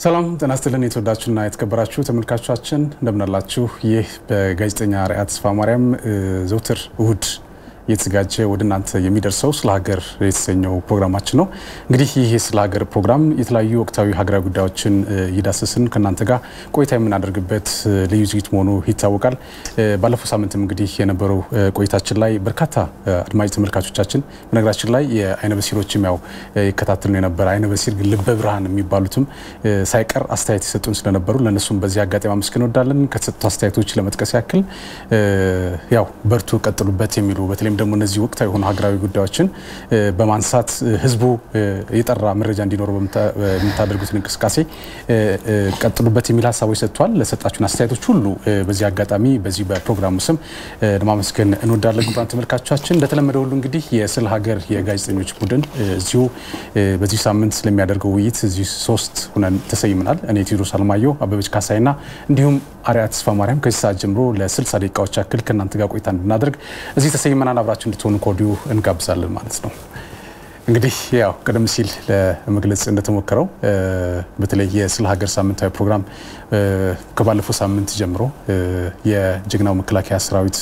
ሰላም ጤና ይስጥልን የተወዳችሁና የተከበራችሁ ተመልካቾቻችን እንደምን አላችሁ? ይህ በጋዜጠኛ ራእያ ተስፋ ማርያም ዘውትር እሁድ የተዘጋጀ ወደናንተ የሚደርሰው ስለ ሀገር የተሰኘው ፕሮግራማችን ነው። እንግዲህ ይህ ስለ ሀገር ፕሮግራም የተለያዩ ወቅታዊ ሀገራዊ ጉዳዮችን ይዳሰስን ከናንተ ጋር ቆይታ የምናደርግበት ልዩ ዝግጅት መሆኑ ይታወቃል። ባለፈው ሳምንት እንግዲህ የነበረው ቆይታችን ላይ በርካታ አድማጭ ተመልካቾቻችን በነገራችን ላይ የአይነ በሲሮችም ያው ይከታተሉን የነበረ አይነ በሲር ግን ልበ ብርሃን የሚባሉትም ሳይቀር አስተያየት ይሰጡን ስለነበሩ ለነሱም በዚህ አጋጣሚ አመስገን እንወዳለን። ከተሰጡት አስተያየቶች ለመጥቀስ ያክል ያው በርቱ ቀጥሉበት የሚሉ በተለይ ደግሞ እነዚህ ወቅታዊ የሆኑ ሀገራዊ ጉዳዮችን በማንሳት ህዝቡ የጠራ መረጃ እንዲኖረው በመታደርጉት እንቅስቃሴ ቀጥሉበት የሚል ሐሳቦች ሰጥቷል። ለሰጣችሁን አስተያየቶች ሁሉ በዚህ አጋጣሚ በዚህ በፕሮግራሙ ስም ለማመስገን እንወዳለን። ጉባን ተመልካቾቻችን እንደተለመደው ሁሉ እንግዲህ የስለ ሀገር የጋዜጠኞች ቡድን እዚሁ በዚህ ሳምንት ስለሚያደርገው ውይይት እዚህ 3 ሆነን ተሰይመናል። እኔ ቴዎድሮስ አለማየሁ፣ አበበች ካሳይና እንዲሁም አርያ ተስፋ ማርያም ከዚህ ሰዓት ጀምሮ ለ60 ደቂቃዎች ያክል ከናንተ ጋር ቆይታ እንድናደርግ እዚህ ተሰይመናል። አብራችሁ እንድትሆኑ ኮዲው እንጋብዛለን ማለት ነው። እንግዲህ ያው ቀደም ሲል ለመግለጽ እንደተሞከረው በተለይ የስለ ሀገር ሳምንታዊ ፕሮግራም ከባለፈው ሳምንት ጀምሮ የጀግናው መከላከያ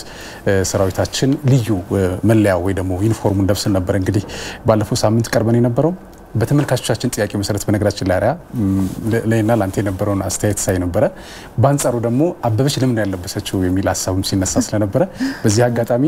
ሰራዊታችን ልዩ መለያ ወይ ደግሞ ዩኒፎርሙን ለብሰን ነበር። እንግዲህ ባለፈው ሳምንት ቀርበን የነበረው በተመልካቾቻችን ጥያቄ መሰረት በነገራችን ላይ አርያ ለእና ላንተ የነበረውን አስተያየት ሳይ ነበር። ባንጻሩ ደግሞ አበበች ለምን ያለበሰችው የሚል ሐሳብም ሲነሳ ስለነበረ በዚህ አጋጣሚ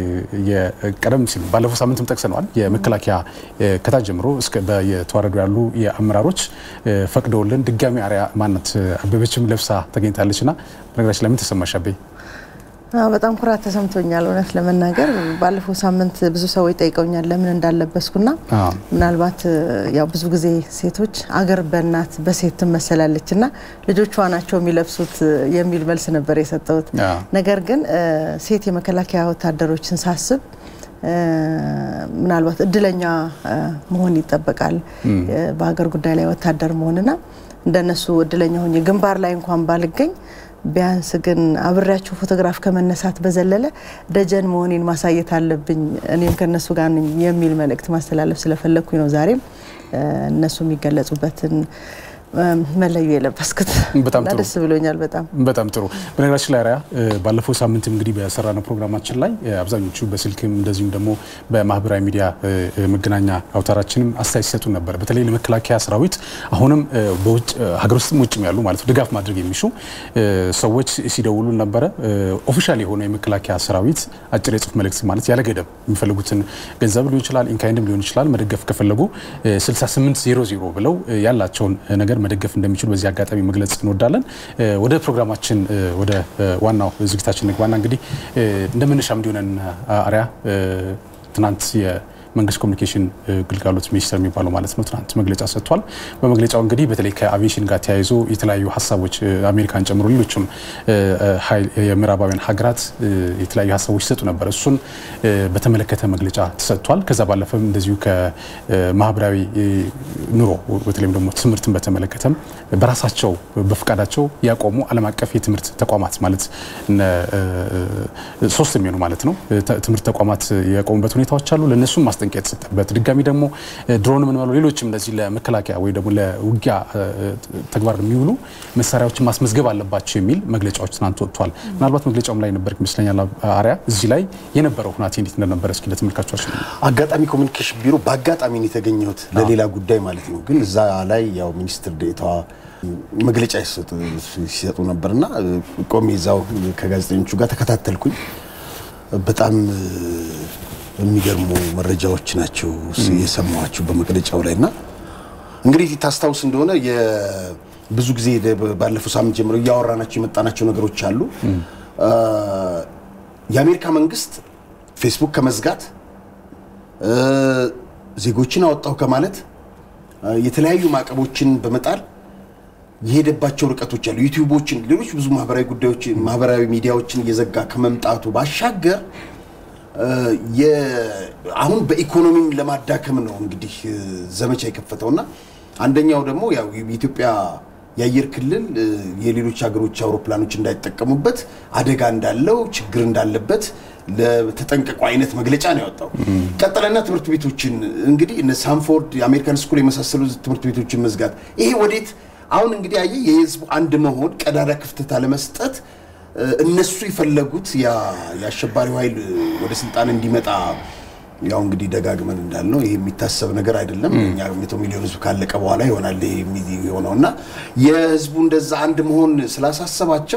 የቀደም ሲል ባለፈው ሳምንትም ጠቅሰናል። የመከላከያ ከታች ጀምሮ እስከ በየተዋረዱ ያሉ የአመራሮች ፈቅደውልን ድጋሚ አርያ ማነት አበበችም ለብሳ ተገኝታለችና በነገራችን ለምን ተሰማሽ አበይ? በጣም ኩራት ተሰምቶኛል። እውነት ለመናገር ባለፈው ሳምንት ብዙ ሰዎች ጠይቀውኛል ለምን እንዳለበስኩና ምናልባት ያው ብዙ ጊዜ ሴቶች አገር በእናት በሴት ተመሰላለችና ልጆቿ ናቸው የሚለብሱት የሚል መልስ ነበር የሰጠሁት። ነገር ግን ሴት የመከላከያ ወታደሮችን ሳስብ ምናልባት እድለኛ መሆን ይጠበቃል በሀገር ጉዳይ ላይ ወታደር መሆንና እንደነሱ እድለኛ ሆኜ ግንባር ላይ እንኳን ባልገኝ ቢያንስ ግን አብራችሁ ፎቶግራፍ ከመነሳት በዘለለ ደጀን መሆኔን ማሳየት አለብኝ እኔም ከነሱ ጋር የሚል መልእክት ማስተላለፍ ስለፈለኩኝ ነው ዛሬም እነሱ የሚገለጹበትን መለዩ የለበስኩት። በጣም ደስ ብሎኛል። በጣም ጥሩ። በነገራችን ላይ አርያ ባለፈው ሳምንት እንግዲህ በሰራነው ፕሮግራማችን ላይ አብዛኞቹ በስልክም እንደዚሁም ደግሞ በማህበራዊ ሚዲያ መገናኛ አውታራችንም አስተያየት ሲሰጡ ነበር። በተለይ ለመከላከያ ሰራዊት አሁንም በውጭ ሀገር ውስጥም ውጭም ያሉ ማለት ድጋፍ ማድረግ የሚሹ ሰዎች ሲደውሉ ነበር። ኦፊሻሊ የሆነ የመከላከያ ሰራዊት አጭር የጽሁፍ መልእክት ማለት ያለ ገደብ የሚፈልጉትን ገንዘብ ሊሆን ይችላል ኢንካይንድም ሊሆን ይችላል መደገፍ ከፈለጉ 6800 ብለው ያላቸውን ነገር መደገፍ እንደሚችሉ በዚህ አጋጣሚ መግለጽ እንወዳለን። ወደ ፕሮግራማችን ወደ ዋናው ዝግጅታችን ንግባና እንግዲህ እንደምንሻም እንዲሆነን አርያ ትናንት የመንግስት ኮሙኒኬሽን ግልጋሎት ሚኒስተር የሚባለው ማለት ነው ትናንት መግለጫ ሰጥቷል። በመግለጫው እንግዲህ በተለይ ከአቪዬሽን ጋር ተያይዞ የተለያዩ ሐሳቦች አሜሪካን ጨምሮ ሌሎችም የምዕራባውያን ሀገራት የተለያዩ ሐሳቦች ሰጡ ነበር። እሱን በተመለከተ መግለጫ ተሰጥቷል። ከዛ ባለፈም እንደዚሁ ከማህበራዊ ኑሮ በተለይም ደግሞ ትምህርትን በተመለከተም በራሳቸው በፍቃዳቸው ያቆሙ ዓለም አቀፍ የትምህርት ተቋማት ማለት 3 የሚሆኑ ማለት ነው ትምህርት ተቋማት ያቆሙበት ሁኔታዎች አሉ። ለነሱ ማስጠንቀቂያ ተሰጠበት። ድጋሚ ደግሞ ድሮን ምን ማለት ሌሎችም እንደዚህ ለመከላከያ ወይ ደግሞ ለውጊያ ተግባር የሚውሉ መሳሪያዎችን ማስመዝገብ አለባቸው የሚል መግለጫዎች ትናንት ወጥቷል። ምናልባት መግለጫውም ላይ ነበር ይመስለኛል አርያ እዚህ ላይ የነበረው ሁኔታ እንዴት እንደነበረ እስኪ ለተመልካቾች አጋጣሚ ኮሙኒኬሽን ቢሮ በአጋጣሚ ነው የተገኘሁት ለሌላ ጉዳይ ማለት ነው። ግን እዛ ላይ ያው ሚኒስትር ዴኤታዋ መግለጫ ሲሰጡ ነበርና ቆሜ እዛው ከጋዜጠኞቹ ጋር ተከታተልኩኝ። በጣም የሚገርሙ መረጃዎች ናቸው የሰማዋችሁ በመግለጫው ላይና እንግዲህ ታስታውስ እንደሆነ ብዙ ጊዜ ባለፈው ሳምንት ጀምሮ ያወራናቸው የመጣናቸው ነገሮች አሉ። የአሜሪካ መንግስት ፌስቡክ ከመዝጋት ዜጎችን አወጣው ከማለት የተለያዩ ማዕቀቦችን በመጣል የሄደባቸው ርቀቶች አሉ። ዩቲዩቦችን ሌሎች ብዙ ማህበራዊ ሚዲያዎችን እየዘጋ ከመምጣቱ ባሻገር አሁን በኢኮኖሚም ለማዳከም ነው እንግዲህ ዘመቻ የከፈተውና አንደኛው ደግሞ ያው የኢትዮጵያ የአየር ክልል የሌሎች ሀገሮች አውሮፕላኖች እንዳይጠቀሙበት አደጋ እንዳለው ችግር እንዳለበት ለተጠንቀቁ አይነት መግለጫ ነው ያወጣው። ቀጠለና ትምህርት ቤቶችን እንግዲህ እነ ሳንፎርድ የአሜሪካን ስኩል የመሳሰሉ ትምህርት ቤቶችን መዝጋት ይሄ ወዴት አሁን እንግዲህ አየ የህዝቡ አንድ መሆን ቀዳዳ ክፍተት አለመስጠት እነሱ ይፈልጉት ያሸባሪው ኃይል ወደ ስልጣን እንዲመጣ ያው እንግዲህ ደጋግመን እንዳልነው ይሄ የሚታሰብ ነገር አይደለም እኛ 100 ሚሊዮን ህዝብ ካለቀ በኋላ ይሆናል የሆነውና የህዝቡ እንደዛ አንድ መሆን ስላሳሰባቸው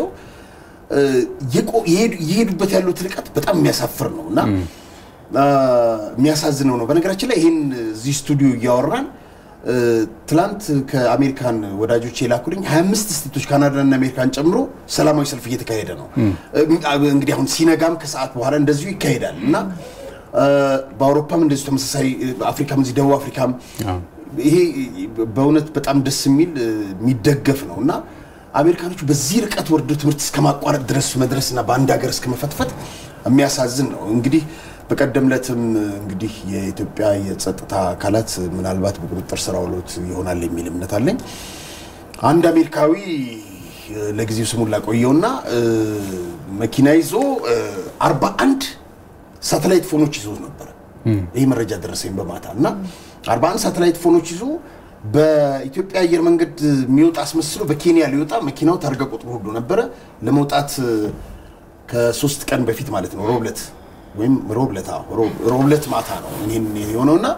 ይሄዱበት ያለው ትልቀት በጣም የሚያሳፍር ነውና የሚያሳዝነው ነው በነገራችን ላይ ይሄን እዚህ ስቱዲዮ ያወራን ትላንት ከአሜሪካን ወዳጆች የላኩልኝ 25 ስቴቶች ካናዳና አሜሪካን ጨምሮ ሰላማዊ ሰልፍ እየተካሄደ ነው እንግዲህ አሁን ሲነጋም ከሰዓት በኋላ እንደዚሁ ይካሄዳልና በአውሮፓም እንደዚህ ተመሳሳይ አፍሪካም እዚህ ደቡብ አፍሪካም ይሄ በእውነት በጣም ደስ የሚደገፍ ነውና አሜሪካኖቹ በዚህ ርቀት ወርዶ ትምህርት እስከማቋረጥ ድረስ መድረስና በአንድ ሀገር እስከመፈትፈት የሚያሳዝን ነው እንግዲህ በቀደምለትም እንግዲህ የኢትዮጵያ የጸጥታ አካላት ምናልባት በቁጥጥር ስር አውሎት ይሆናል የሚል እምነት አለኝ አንድ አሜሪካዊ ለጊዜው ስሙን ላቆየውና መኪና ይዞ 41 ሳተላይት ፎኖች ይዞ ነበር ይሄ መረጃ ደረሰኝ በማታና 41 ሳተላይት ፎኖች ይዞ በኢትዮጵያ አየር መንገድ የሚወጣ አስመስሎ በኬንያ ሊወጣ መኪናው ታርጋ ቁጥሩ ሁሉ ነበር ለመውጣት ከ3 ቀን በፊት ማለት ነው ሮብለት ወይም ሮብለት ማታ ነው ይሄን የሆነውና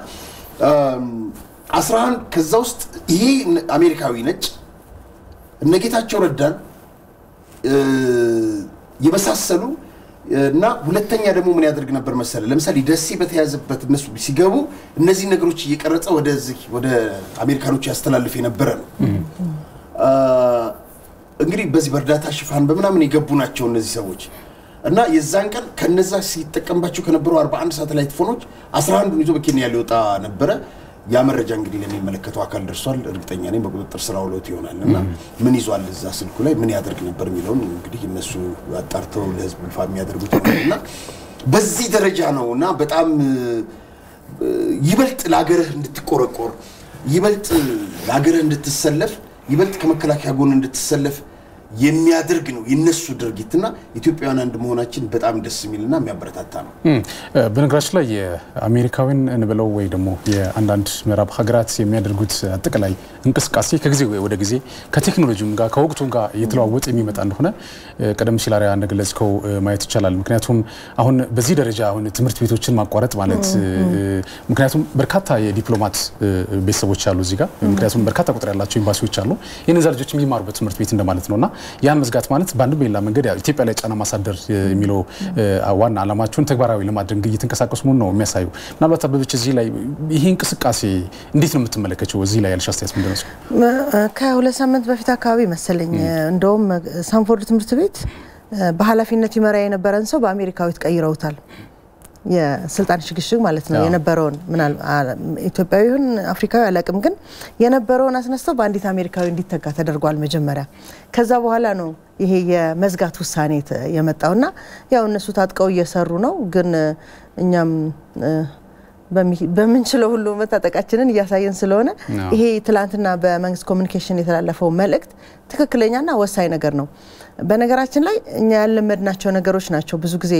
11 ከዛ ውስጥ ይሄ አሜሪካዊ ነጭ እነጌታቸው ረዳን የመሳሰሉ እና ሁለተኛ ደግሞ ምን ያደርግ ነበር መሰለ ለምሳሌ ደሴ በተያዘበት እነሱ ሲገቡ እነዚህ ነገሮች እየቀረጸ ወደ አሜሪካኖች ያስተላልፍ የነበረ ነው እንግዲህ በዚህ በርዳታ ሽፋን በመናምን ይገቡ ናቸው እነዚህ ሰዎች እና የዛን ቀን ከነዛ ሲጠቀምባቸው ከነበሩ 41 ሳተላይት ፎኖች 11ን ይዞ በኬንያ ሊወጣ ነበር ያ መረጃ እንግዲህ ለሚመለከተው አካል ደርሷል እርግጠኛ ነኝ በቁጥጥር ስር አውሎት ይሆናልና ምን ይዟል እዛ ስልኩ ላይ ምን ያደርግ ነበር የሚለውን እንግዲህ እነሱ አጣርተው ለህዝብ ይፋ የሚያደርጉት ነውና በዚህ ደረጃ ነውና በጣም ይበልጥ ለሀገርህ እንድትቆረቆር ይበልጥ ለሀገርህ እንድትሰለፍ ይበልጥ ከመከላከያ ጎን እንድትሰለፍ የሚያደርግ ነው የነሱ ድርጊትና ኢትዮጵያውያን አንድ መሆናችን በጣም ደስ የሚልና የሚያበረታታ ነው በነገራችን ላይ የአሜሪካውን እንበለው ወይ ደግሞ የአንዳንድ ምዕራብ ሀገራት የሚያደርጉት አጠቃላይ እንቅስቃሴ ከጊዜ ወደ ጊዜ ከቴክኖሎጂም ጋር ከወቅቱም ጋር እየተለዋወጠ የሚመጣ እንደሆነ ቀደም ሲል አሪያ እንደገለጽከው ማየት ይቻላል ምክንያቱም አሁን በዚህ ደረጃ አሁን ትምህርት ቤቶችን ማቋረጥ ማለት ምክንያቱም በርካታ የዲፕሎማት ቤተሰቦች አሉ እዚህ ጋር ምክንያቱም በርካታ ቁጥር ያላቸው ኤምባሲዎች አሉ የነዛ ልጆች የሚማሩበት ትምህርት ቤት እንደማለት ነውና ያን መዝጋት ማለት ባንዱ በሌላ መንገድ ኢትዮጵያ ላይ ጫና ማሳደር የሚለው ዋና ዓላማቸውን ተግባራዊ ለማድረግ እየተንቀሳቀሱ ነው የሚያሳዩ ምናልባት አበበች እዚህ ላይ ይሄ እንቅስቃሴ እንዴት ነው የምትመለከተው እዚህ ላይ ያልሽ አስተያየት ምንድነው ከሁለት ሳምንት በፊት አካባቢ መሰለኝ እንደውም ሳንፎርድ ትምህርት ቤት በኃላፊነት ይመራ የነበረን ሰው በአሜሪካዊት ቀይረውታል የስልጣን ሽግሽግ ማለት ነው የነበረውን ምናል ኢትዮጵያዊውን አፍሪካዊ አላቅም ግን የነበረውን አስነስተው በአንዲት አሜሪካዊ እንዲተካ ተደርጓል መጀመሪያ ከዛ በኋላ ነው ይሄ የመዝጋት ውሳኔ የመጣውና ያው እነሱ ታጥቀው እየሰሩ ነው ግን እኛም በምንችለው ሁሉ መታጠቃችንን እያሳየን ስለሆነ ይሄ ትላንትና በመንግስት ኮሙኒኬሽን የተላለፈው መልእክት ትክክለኛና ወሳኝ ነገር ነው በነገራችን ላይ እኛ ያለመድናቸው ነገሮች ናቸው ብዙ ጊዜ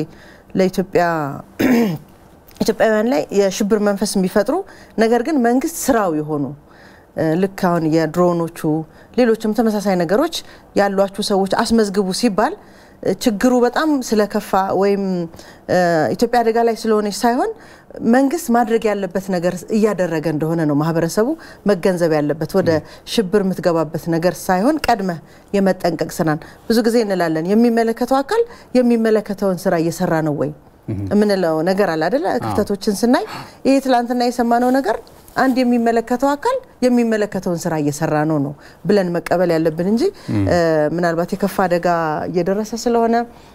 ኢትዮጵያውያን ላይ የሽብር መንፈስ የሚፈጥሩ ነገር ግን መንግስት ስራው የሆኑ ልክ አሁን የድሮኖቹ ሌሎችም ተመሳሳይ ነገሮች ያሏችሁ ሰዎች አስመዝግቡ ሲባል ችግሩ በጣም ስለከፋ ወይም ኢትዮጵያ አደጋ ላይ ስለሆነች ሳይሆን መንግስት ማድረግ ያለበት ነገር እያደረገ እንደሆነ ነው ማህበረሰቡ መገንዘብ ያለበት ወደ ሽብር ምትገባበት ነገር ሳይሆን ቀድመ የመጠንቀቅ ስራን ብዙ ጊዜ እንላለን የሚመለከተው አካል የሚመለከተውን ስራ እየሰራ ነው ወይ ምንለው ነገር አለ አይደል ክፍተቶችን ስናይ ይሄ ትላንትና የሰማነው ነገር አንድ የሚመለከተው አካል የሚመለከተውን ስራ እየሰራ ነው ብለን መቀበል ያለብን እንጂ ምናልባት የከፋ አደጋ እየደረሰ ስለሆነ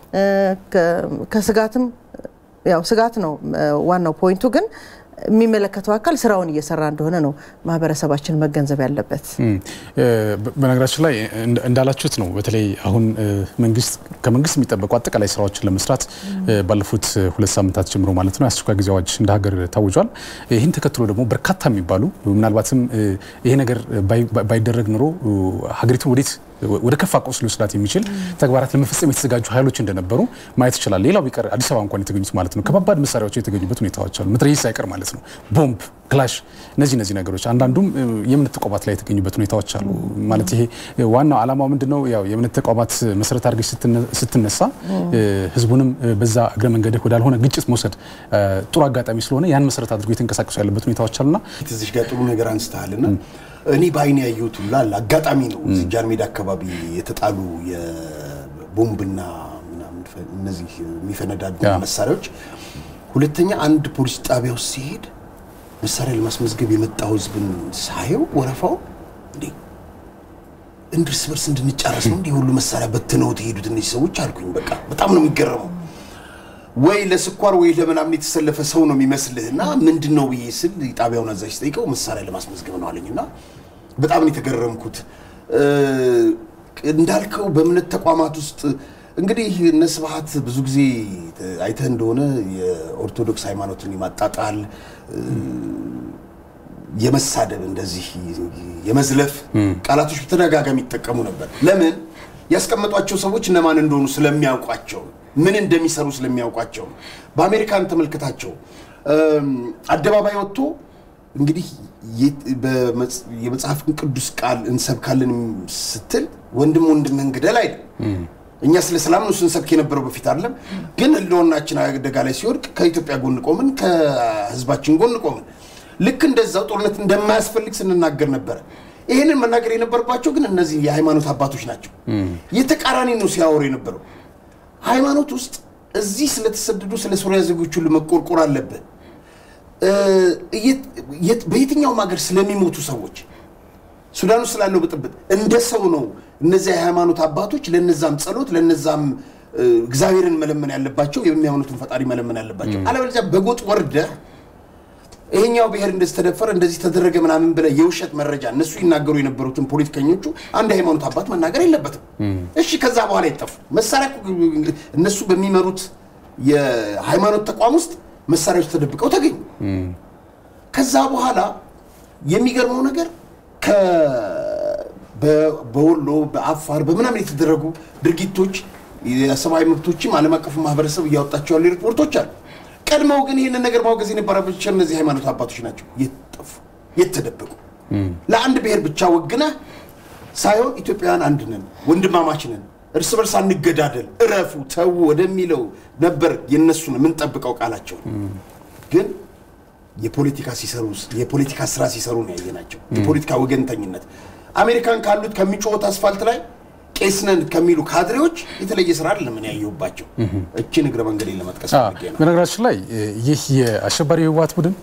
ከስጋትም ያው ስጋት ነው ዋናው ፖይንቱ ግን የሚመለከተው አካል ስራውን እየሰራ እንደሆነ ነው ማህበረሰባችን መገንዘብ ያለበት በነገራችን ላይ እንዳላችሁት ነው በተለይ አሁን ከመንግስት የሚጠበቁ አጠቃላይ ስራዎችን ለመስራት ባለፉት 2 ሳምንታት ጀምሮ ማለት ነው አስቸኳይ ጊዜ አዋጅ እንደ ሀገር ታውጇል ይሄን ተከትሎ ደግሞ በርካታ የሚባሉ ምናልባትም ይሄ ነገር ባይደረግ ኑሮ ሀገሪቱ ወደ ከፋ ቀውስ ሊወስዳት የሚችል ተግባራት ለመፈጸም የተዘጋጁ ኃይሎች እንደነበሩ ማየት ይችላል ሌላው ቢቀር አዲስ አበባ እንኳን የተገኙት ማለት ነው ከባባድ መሳሪያዎች የተገኙበት ሁኔታዎች አሉ መትረየስ ሳይቀር ማለት ነው ቦምብ ክላሽ እነዚህ ነገሮች አንዳንዱም የእምነት ተቋማት ላይ የተገኙበት ሁኔታዎች አሉ ማለት ይሄ ዋናው ዓላማው ምንድነው ያው የእምነት ተቋማት መሰረት አድርገሽ ስትነሳ ህዝቡንም በዛ እግረ መንገድ ወዳልሆነ ግጭት መውሰድ ጥሩ አጋጣሚ ስለሆነ ያን መሰረት አድርጎ የተንቀሳቀሱ ያለበት ሁኔታዎች አሉና እዚህ ጋር ጥሩ ነገር አንስተሃልና እኔ ባይኔ ያየሁት ሁላ አጋጣሚ ነው እዚህ ጃንሜዳ አካባቢ የተጣሉ የቦምብና ምናምን እነዚህ የሚፈነዳዱ መሳሪያዎች ሁለተኛ አንድ ፖሊስ ጣቢያው ሲሄድ መሳሪያ ለማስመዝገብ የመጣው ህዝብን ሳየው ወረፋው እንድርስ በርስ እንድንጫረስ ነው እንዴ ሁሉ መሳሪያ በትነው ተሄዱት እነዚህ ሰዎች አልኩኝ በቃ በጣም ነው የሚገርመው ወይ ለስኳር ወይ ለምናምን የተሰለፈ ሰው ነው የሚመስልህና ምንድነው ብዬ ስል ጣቢያውን አዛዥ ጠይቀው መሳሪያ ለማስመዝገብ ነው አለኝና በጣም ነው የተገረምኩት እንዳልከው በእምነት ተቋማት ውስጥ እንግዲህ ነስባሃት ብዙ ጊዜ አይተህ እንደሆነ የኦርቶዶክስ ሃይማኖትን ይማጣጣል የመሳደብ እንደዚህ የመዝለፍ ቃላቶች በተደጋጋሚ ይተቀሙ ነበር ለምን ያስቀመጧቸው ሰዎች እነማን እንደሆኑ ስለሚያውቋቸው ምን እንደሚሰሩ ስለሚያውቋቸው በአሜሪካን ተመልከታቸው አደባባይ ወጥቶ እንግዲህ የመጽሐፍ ቅዱስ ቃል እንሰብካለን ስትል ወንድም እንግደል አይደል እኛ ስለ ሰላም ነው ስንሰብክ የነበረው በፊት አይደለም ግን ህልውናችን አደጋ ላይ ሲወድቅ ከኢትዮጵያ ጎን ቆመን ከህዝባችን ጎን ቆመን ልክ እንደዛው ጦርነት እንደማያስፈልግ ስንናገር ነበር ይሄንን መናገር የነበረባቸው ግን እነዚህ የሃይማኖት አባቶች ናቸው የተቃራኒ ነው ሲያወሩ የነበረው ሃይማኖት ውስጥ እዚህ ስለተሰደዱ ስለ ሶሪያ ዜጎች ሁሉ መቆርቆር አለበት በየትኛው ሀገር ስለሚሞቱ ሰዎች ሱዳን ውስጥ ስላለው ብጥብጥ እንደ ሰው ነው እነዚህ የሃይማኖት አባቶች ለነዛም ጸሎት ለነዛም እግዚአብሔርን መለመን ያለባቸው የሚያምኑትን ፈጣሪ መለመን ያለባቸው አለበለዚያ በጎጥ ወርደ ይሄኛው ብሔር እንደስተደፈረ እንደዚህ ተደረገ ምናምን ብለ የውሸት መረጃ እነሱ ይናገሩ የነበሩትን ፖለቲከኞቹ አንድ ሃይማኖት አባት መናገር የለበትም እሺ ከዛ በኋላ ይጠፉ መሳሪያ እነሱ በሚመሩት የሃይማኖት ተቋም ውስጥ መሳሪያዎች ተደብቀው ተገኙ ከዛ በኋላ የሚገርመው ነገር በወሎ በአፋር በመናምን የተደረጉ ድርጊቶች የሰብአዊ መብቶችም ዓለም አቀፍ ማህበረሰብ ያወጣቸው ያሉ ሪፖርቶች አሉ ቀድመው ግን ይሄን ነገር ማውገዝ የነበረባቸው እነዚህ ሃይማኖት አባቶች ናቸው የተጠፉ የተደበቁ ለአንድ ብሔር ብቻ ወግና ሳይሆን ኢትዮጵያውያን አንድ ነን ወንድማማች ነን እርስ በርስ አንገዳደል እረፉ ተው ወደሚለው ነበር የነሱን ምን ጠብቀው ቃላቸው ግን የፖለቲካ ስራ ሲሰሩ ነው ያየናቸው የፖለቲካ ወገንተኝነት አሜሪካን ካሉት ከሚጮት አስፋልት ላይ ቄስነን ከሚሉ ካድሬዎች የተለየ ስራ አይደለም ምን ያየውባቸው እቺ ንግረ መንገድ ለማጥቀስ አድርገናል በነገራችን ላይ ይህ የአሸባሪ ህወሓት ቡድን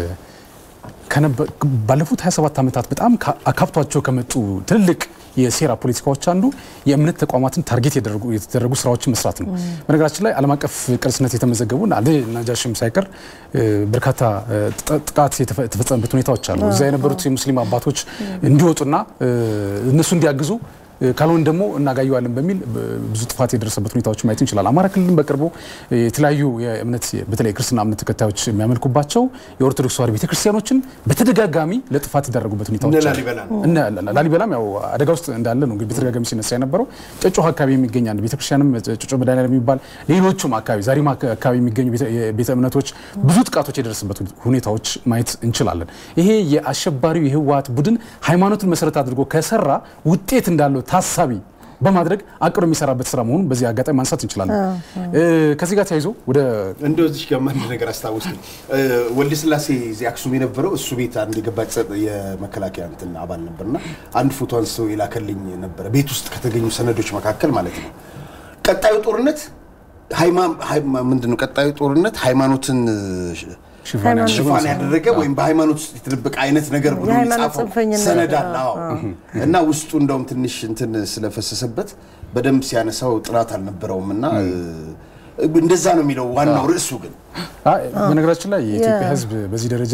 ባለፉት 27 ዓመታት በጣም አካብቷቸው ከመጡ ትልቅ የሴራ ፖለቲካዎች አንዱ የእምነት ተቋማትን ታርጌት የተደረጉ ስራዎችን መስራት ነው በነገራችን ላይ ዓለም አቀፍ ቅርስነት የተመዘገቡና ናጃሽም ሳይቀር በርካታ ጥቃት የተፈጸመበት ሁኔታዎች አሉ እዛ የነበሩት የሙስሊም አባቶች እንዲወጡና እነሱ እንዲያግዙ ካልሆነ ደግሞ እናጋየዋለን በሚል ብዙ ጥፋት የደረሰበት ሁኔታዎች ማየት እንችላለን አማራ ክልልን በቅርቡ የተለያዩ የእምነት በተለይ ክርስትና እምነት ተከታዮች የሚያመልኩባቸው የኦርቶዶክስ ተዋሕዶ ቤተክርስቲያኖችን በተደጋጋሚ ለጥፋት የተደረጉበት ሁኔታዎች እና ላሊበላም ያው አደጋ ውስጥ እንዳለ ነው እንግዲህ በተደጋጋሚ ሲነሳ የነበረው ጨጮህ አካባቢ የሚገኝ አንድ ቤተክርስቲያንም ጨጮህ መድኃኔዓለም የሚባል ሌሎችም አካባቢ ዛሬማ አካባቢ የሚገኙ ቤተ እምነቶች ብዙ ጥቃቶች የደረሰበት ሁኔታዎች ማየት እንችላለን ይሄ የአሸባሪው የህወሓት ቡድን ሃይማኖትን መሰረት አድርጎ ከሰራ ውጤት እንዳለው ታሳቢ በማድረግ አቅሮ የሚሰራበት ስራ መሆኑን በዚህ አጋጣሚ ማንሳት እንችላለን ከዚህ ጋር ተያይዞ ወደ እንደዚህ ጋር አንድ ነገር አስተዋውስኝ ወልደ ስላሴ እዚህ አክሱም የነበረው እሱ ቤት አንድ ገባጭ የመከላከያ እንትን አባል ነበርና አንድ ፎቶ አንስቶ ይላከልኝ ነበር ቤት ውስጥ ከተገኙ ሰነዶች መካከል ማለት ነው ቀጣዩ ጦርነት ምንድነው ቀጣዩ ጦርነት ሃይማኖትን ሽፋን ያደረገ ወይም በሃይማኖት ውስጥ የተደበቀ አይነት ነገር ብሎ ይጻፈው ሰነድ አለ እና ውስጡ እንደውም ትንሽ እንትን ስለፈሰሰበት በደንብ ሲያነሳው ጥራት አልነበረውምና እንደዛ ነው የሚለው ዋናው ርዕሱ ግን በነገራችን ላይ የኢትዮጵያ ህዝብ በዚህ ደረጃ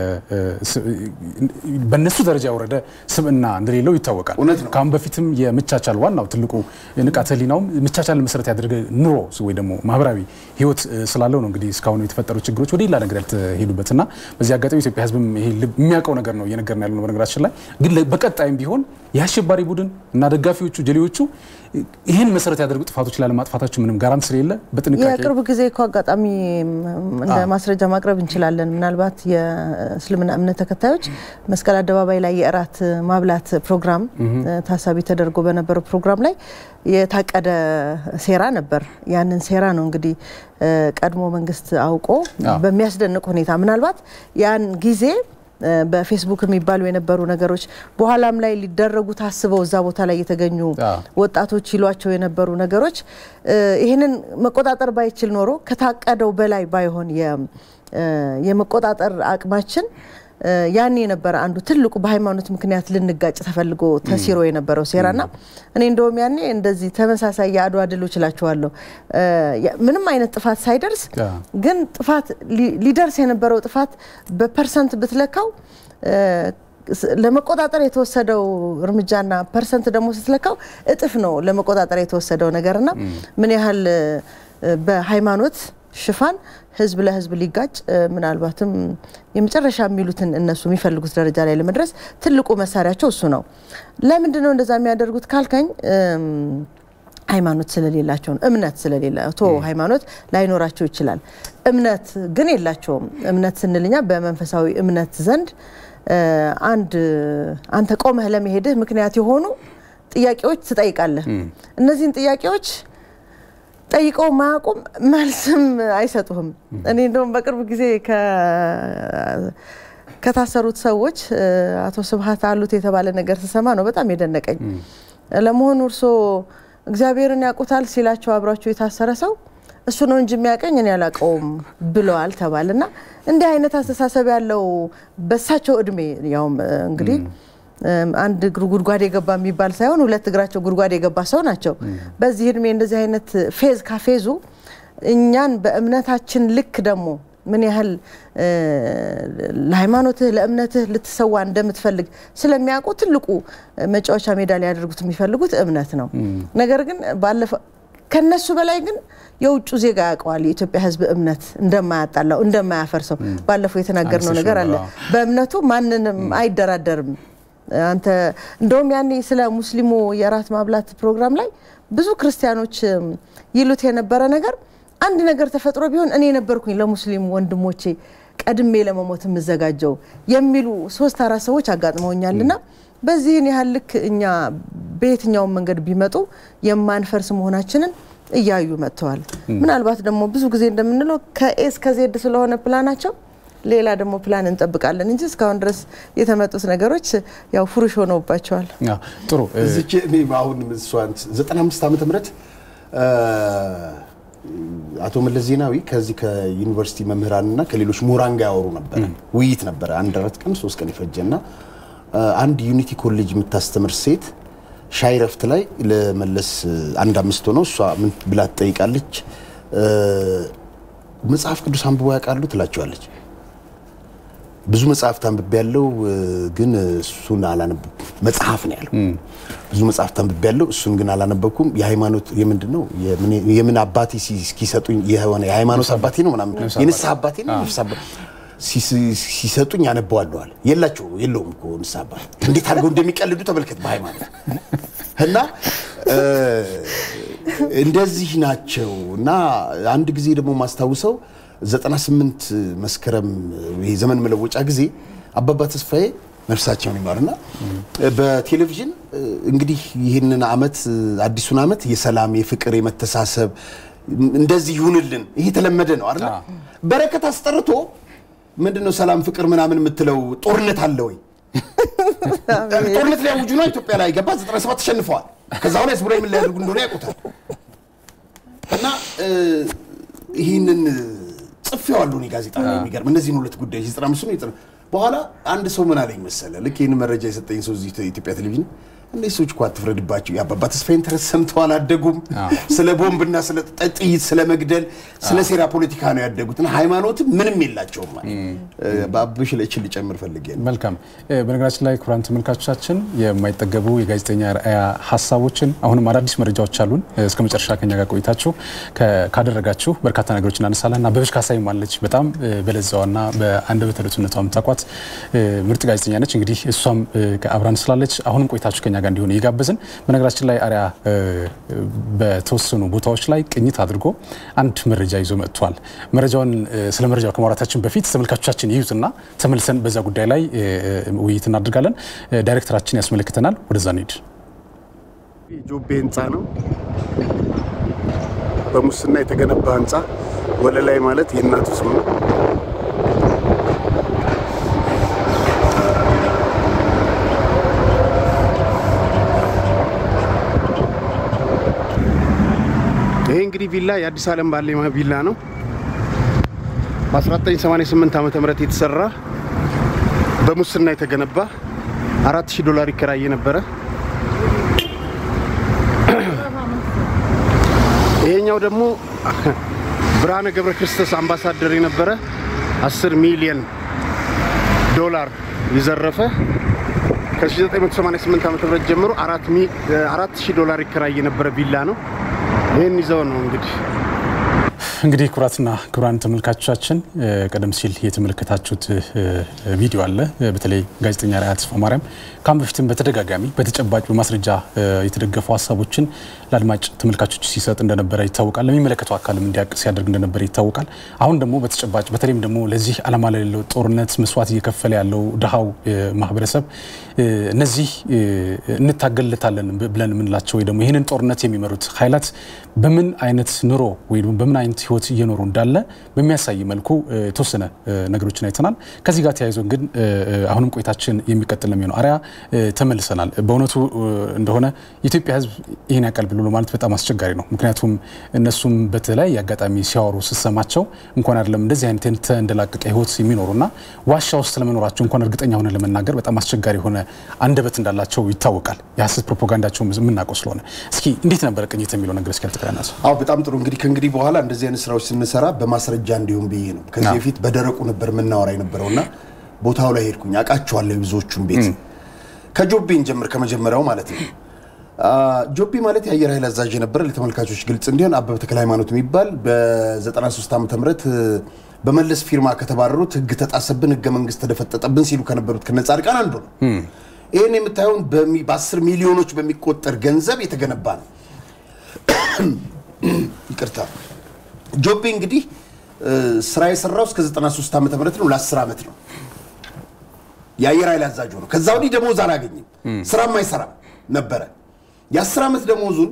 በነሱ ደረጃ ወረደ ስብዕና እንደሌለው ይታወቃል ካም በፊትም የመቻቻል ዋናው ትልቁ ንቃተ ህሊናው መቻቻል መሰረት ያደረገ ኑሮ ወይ ደግሞ ማህበራዊ ህይወት ስላለው ነው እንግዲህ እስካሁን የተፈጠሩ ችግሮች ወደ ሌላ ነገር ያልተሄዱበትና በዚህ አጋጣሚ ኢትዮጵያ ህዝብም ይሄ የሚያውቀው ነገር ነው የነገርና ያለው በነገራችን ላይ ግን በቀጣይም ቢሆን የአሸባሪ ቡድን እና ደጋፊዎቹ ጀሌዎቹ ይሄን መሰረት ያደረጉ ጥፋቶች ላይ ለማጥፋታቸው ምንም ጋራንት ስለሌለ በጥንቃቄ የቅርብ ጊዜ እኮ አጋጣሚ እንደ ማስረጃ ማቅረብ እንችላለን ምናልባት የእስልምና እምነት ተከታዮች መስቀል አደባባይ ላይ የእራት ማብላት ፕሮግራም ታሳቢ ተደርጎ በነበረው ፕሮግራም ላይ የታቀደ ሴራ ነበር ያንን ሴራ ነው እንግዲህ ቀድሞ መንግስት አውቆ በሚያስደንቅ ሁኔታ ምናልባት ያን ጊዜ በፌስቡክ የሚባሉ የነበሩ ነገሮች በኋላም ላይ ሊደረጉ ታስበው እዛ ቦታ ላይ የተገኙ ወጣቶች ይሏቸው የነበሩ ነገሮች ይሄንን መቆጣጠር ባይችል ኖሮ ከታቀደው በላይ ባይሆን የመቆጣጠር አቅማችን ያኔ ነበር አንዱ ትልቁ በሃይማኖት ምክንያት ልንጋጭ ተፈልጎ ተሲሮ የነበረው ሴራና እኔ እንደውም ያኔ እንደዚህ ተመሳሳይ ያድዋ ድሎች ላቸዋለሁ ምንም አይነት ጥፋት ሳይደርስ ግን ጥፋት ሊደርስ የነበረው ጥፋት በፐርሰንት ብትለካው ለመቆጣጠር የተወሰደው እርምጃና ፐርሰንት ደግሞ ስትለካው እጥፍ ነው ለመቆጣጠር የተወሰደው ነገርና ምን ያህል በሃይማኖት ሽፋን ህዝብ ለህዝብ ሊጋጭ ምናልባትም የመጨረሻ የሚሉትን እነሱ የሚፈልጉት ደረጃ ላይ ለመድረስ ትልቁ መሳሪያቸው እሱ ነው ለምንድነው እንደዛ የሚያደርጉት ካልከኝ ሃይማኖት ስለሌላቸው እምነት ስለሌላቸው ሃይማኖት ላይኖራቸው ይችላል እምነት ግን የላቸውም እምነት ስንልኛ በመንፈሳዊ እምነት ዘንድ አንተ ቆመህ ለመሄድህ ምክንያት የሆኑ ጥያቄዎች ትጠይቃለህ እነዚህን ጥያቄዎች ጠይቀው ማቆም መልስም አይሰጡህም እኔ እንደውም በቅርብ ጊዜ ከታሰሩት ሰዎች አቶ ስብሃት አሉት የተባለ ነገር ተሰማ ነው በጣም የደነቀኝ ለመሆኑ እርሶ እግዚአብሔርን ያቁታል ሲላቸው አብራቸው የታሰረ ሰው እሱ ነው እንጂ የሚያቀኝ እኔ ያላቀውም ብለዋል ተባለና እንዲህ አይነት አስተሳሰብ ያለው በሳቸው እድሜ ያው እንግዲህ አንድ እግሩ ጉድጓድ የገባ የሚባል ሳይሆን ሁለት እግራቸው ጉድጓድ የገባ ሰው ናቸው በዚህ እድሜ እንደዚህ አይነት ፌዝ ካፌዙ እኛን በእምነታችን ልክ ደግሞ ምን ያህል ለሃይማኖትህ ለእምነትህ ልትሰዋ እንደምትፈልግ ስለሚያውቁ ትልቁ መጫወቻ ሜዳ ላይ ያደርጉት የሚፈልጉት እምነት ነው ነገር ግን ባለፈው ከነሱ በላይ ግን የውጭ ዜጋ ያውቀዋል የኢትዮጵያ ህዝብ እምነት እንደማያጣላው እንደማያፈርሰው ባለፈው የተናገርነው ነገር አለ በእምነቱ ማንንም አይደራደርም አንተ እንደውም ያኔ ስለ ሙስሊሙ የራት ማብላት ፕሮግራም ላይ ብዙ ክርስቲያኖች ይሉት የነበረ ነገር አንድ ነገር ተፈጥሮ ቢሆን እኔ ነበርኩኝ ለሙስሊም ወንድሞቼ ቀድሜ ለመሞት መዘጋጀው የሚሉ 3-4 ሰዎች አጋጥመውኛልና በዚህን ያህል ልክ እኛ በየትኛው መንገድ ቢመጡ የማንፈርስ መሆናችንን እያዩ መጥተዋል ምናልባት ደግሞ ብዙ ጊዜ እንደምንለው ከኤስ ከዜድ ስለሆነ ፕላናቸው ሌላ ደግሞ ፕላን እንጠብቃለን እንጂ እስካሁን ድረስ የተመጡት ነገሮች ያው ፍሩሽ ሆነውባቸዋል ጥሩ እዚህ እኔ አሁን 95 ዓመተ ምህረት አቶ መለስ ዜናዊ ከዚህ ከዩኒቨርሲቲ መምህራንና ከሌሎች ምሁራን ጋር ያወሩ ነበር ውይይት ነበር አንድ 4 ቀን 3 ቀን ይፈጀና አንድ ዩኒቲ ኮሌጅ የምታስተምር ሴት ሻይ ረፍት ላይ ለመለስ አንድ 5 ሆኖ እሷ ምን ብላ ትጠይቃለች መጽሐፍ ቅዱስ አንብቦ ያውቃሉ ትላቸዋለች ብዙ መጽሐፍ አንብቤያለሁ ግን እሱን አላነበብኩም መጽሐፍ ነው ያለው ብዙ መጽሐፍ አንብቤያለሁ እሱን ግን አላነበብኩም የሃይማኖት የምንድነው የምን አባቴ ሲሰጡኝ የሆነ የሃይማኖት አባቴ ነው ምናምን የንስሐ አባቴ ነው ሲሰጡኝ ያነባዋለሁ አለ የለውም እኮ ንስሐ አባቴ እንዴት አድርገው እንደሚቀልዱ ተመልከት በሃይማኖት እና እንደዚህ ናቸው እና አንድ ጊዜ ደግሞ ማስተዋውሰው 98 መስከረም የዘመን መለወጫ ጊዜ አባባ ተስፋዬ ነፍሳቸውን ይማርና በቴሌቪዥን እንግዲህ ይሄንን አመት አዲሱን አመት የሰላም የፍቅር የመተሳሰብ እንደዚህ ይሁንልን ይሄ ተለመደ ነው አይደል በረከት አስጠርቶ ምንድነው ሰላም ፍቅር ምናምን የምትለው ጦርነት አለ ወይ ጦርነት ላይ ወጁ ነው ኢትዮጵያ ላይ ገባ 97 ተሸንፈዋል ከዛው ላይ ስብራይ ምን ላይ ያደርጉ እንደሆነ ያውቁታል እና ይሄንን ጽፌዋለሁ ነው ጋዜጣ ላይ የሚገርም እነዚህን ሁለት ጉዳዮች 95 ነው በኋላ አንድ ሰው ምን አለኝ መሰለ ልክ ይሄን መረጃ የሰጠኝ ሰው እዚህ ኢትዮጵያ ቴሌቪዥን እነዚህ ሰዎች ቋት ፍረድባቸው ያባባ ተስፋዬን ተረሰምተው አላደጉም ስለ ቦምብና ስለ ጥይት ስለ መግደል ስለ ሴራ ፖለቲካ ነው ያደጉትና ሃይማኖት ምንም የላቸውም ማለት ባብሽ ለችል ጨምር ፈልጌ መልካም በነገራችን ላይ ኩራን ተመልካቾቻችን የማይጠገቡ የጋዜጠኛ ራያ ሐሳቦችን አሁንም አዳዲስ መረጃዎች አሉን እስከ መጨረሻ ከኛ ጋር ቆይታችሁ ካደረጋችሁ በርካታ ነገሮችን አነሳላና በብሽ ካሳይ ማለች በጣም በለዛውና በአንደበተ ርቱዕነቷም ታቋት ምርጥ ጋዜጠኛ ነች እንግዲህ እሷም ከአብራን ስላለች አሁንም ቆይታችሁ ከኛ ጋር እንዲሆን ይጋበዝን በነገራችን ላይ አሪያ በተወሰኑ ቦታዎች ላይ ቅኝት አድርጎ አንድ መረጃ ይዞ መጥቷል መረጃውን ስለ መረጃው ከማውራታችን በፊት ተመልካቾቻችን ይዩትና ተመልሰን በዛ ጉዳይ ላይ ውይይት እናደርጋለን ዳይሬክተራችን ያስመለክተናል ወደዛ እንሂድ ጆቤ ህንጻ ነው በሙስና የተገነባ ህንጻ ወለላይ ማለት የእናቱ ስም ነው ይሄ እንግዲህ ቪላ የአዲስ ዓለም ባሌማ ቪላ ነው በ1988 ዓመተ ምህረት የተሰራ በሙስና የተገነባ $4000 ይከራይ ነበር ይሄኛው ደግሞ ብርሃነ ገብረ ክርስቶስ አምባሳደር የነበረ $10 ሚሊዮን ይዘረፈ ከ1988 ዓመተ ምህረት ጀምሮ $4000 ይከራይ ነበር ቪላ ነው ይሄን ይዘው ነው እንግዲህ ኩራትና ኩራን ተመልካቾቻችን ቀደም ሲል የተመለከታችሁት ቪዲዮ አለ በተለይ ጋዜጠኛ ራያ ተስፋ ማርያም ካምበፊትም በተደጋጋሚ በተጨባጭ በማስረጃ የተደገፉ ሐሳቦችን ለአድማጭ ተመልካቾች ሲሰጥ እንደነበረ ይታወቃል ለሚመለከተው አካልም እንዲያቅስ ያደርግ እንደነበረ ይታወቃል አሁን ደግሞ በተጨባጭ በተለይም ደግሞ ለዚህ ዓላማ ላይ ያለው ጦርነት መስዋዕት እየከፈለ ያለው ደሃው ማህበረሰብ እነዚህ እንታገልለታለን ብለን ምንላቸው ወይ ደግሞ ይሄንን ጦርነት የሚመሩት ኃይላት በምን አይነት ኑሮ ወይ በምን አይነት ህይወት እየኖሩ እንዳለ በሚያሳይ መልኩ ተወሰነ ነገሮችን አይተናል ከዚህ ጋር ተያይዞ ግን አሁንም ቆይታችን የሚቀጥል ነው የሚሆነው አሪያ ተመልሰናል በእውነቱ እንደሆነ ኢትዮጵያ ህዝብ ይሄን ያቀል ብሎ ማለት በጣም አስቸጋሪ ነው ምክንያቱም እነሱም በተለይ ያጋጣሚ ሲያወሩ ሲሰማቸው እንኳን አይደለም እንደዚህ አይነት እንደላቀቀ ህይወት የሚኖሩና ዋሻ ውስጥ ለመኖራቸው እንኳን እርግጠኛ ሆነ ለመናገር በጣም አስቸጋሪ ሆነ አንደበት እንዳላቸው ይታወቃል ያስስ ፕሮፓጋንዳቸው ምንናቆ ስለሆነ እስኪ እንዴት ነበር ቅኝት የሚለው ነገር እስኪ አልተቀናናስ አው በጣም ጥሩ እንግዲህ ከእንግዲህ በኋላ እንደዚህ አይነት ስራዎች ስንሰራ በማስረጃ እንዲሁም ብዬ ነው ከዚህ በፊት በደረቁ ነበር ምናወራ የነበረውና ቦታው ላይ ሄድኩኝ አቃቸዋለሁ ብዙዎቹን ቤት ከጆቤን ጀምር ከመጀመሪያው ማለት ነው ጆቤ ማለት የአየር ኃይል አዛዥ ነበር ለተመልካቾች ግልጽ እንዲሆን አበበ ተክለ ሃይማኖት የሚባል በ93 ዓመተ ምህረት በመለስ ፊርማ ከተባረሩት ህግ ተጣሰብን ህገ መንግስት ተደፈጠጠብን ሲሉ ከነበሩት ከነጻድቃን አንዱ ነው ይሄን የምታዩን በ10 ሚሊዮኖች በሚቆጠር ገንዘብ የተገነባ ነው ይቅርታ ጆቤ እንግዲህ ስራ የሰራው እስከ 93 ዓመተ ምህረት ነው ለ10 አመት ነው የአየር ኃይል አዛዥ ነው ከዛ ወዲህ ደሞዝ አላገኘም ስራም አይሰራም ነበር የ10 አመት ደሞዙን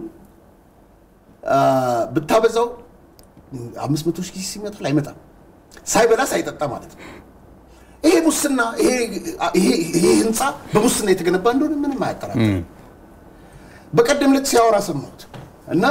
ብታበዛው 500 ሺህ ሲመጣ አይመጣም ሳይበላ ሳይጠጣ ማለት ነው ይሄ ሙስና ይሄ ህንጻ በሙስና የተገነባ እንደሆነ ምንም አያጠራጥርም በቀደም ለጥ ሲያወራ ሰማሁት እና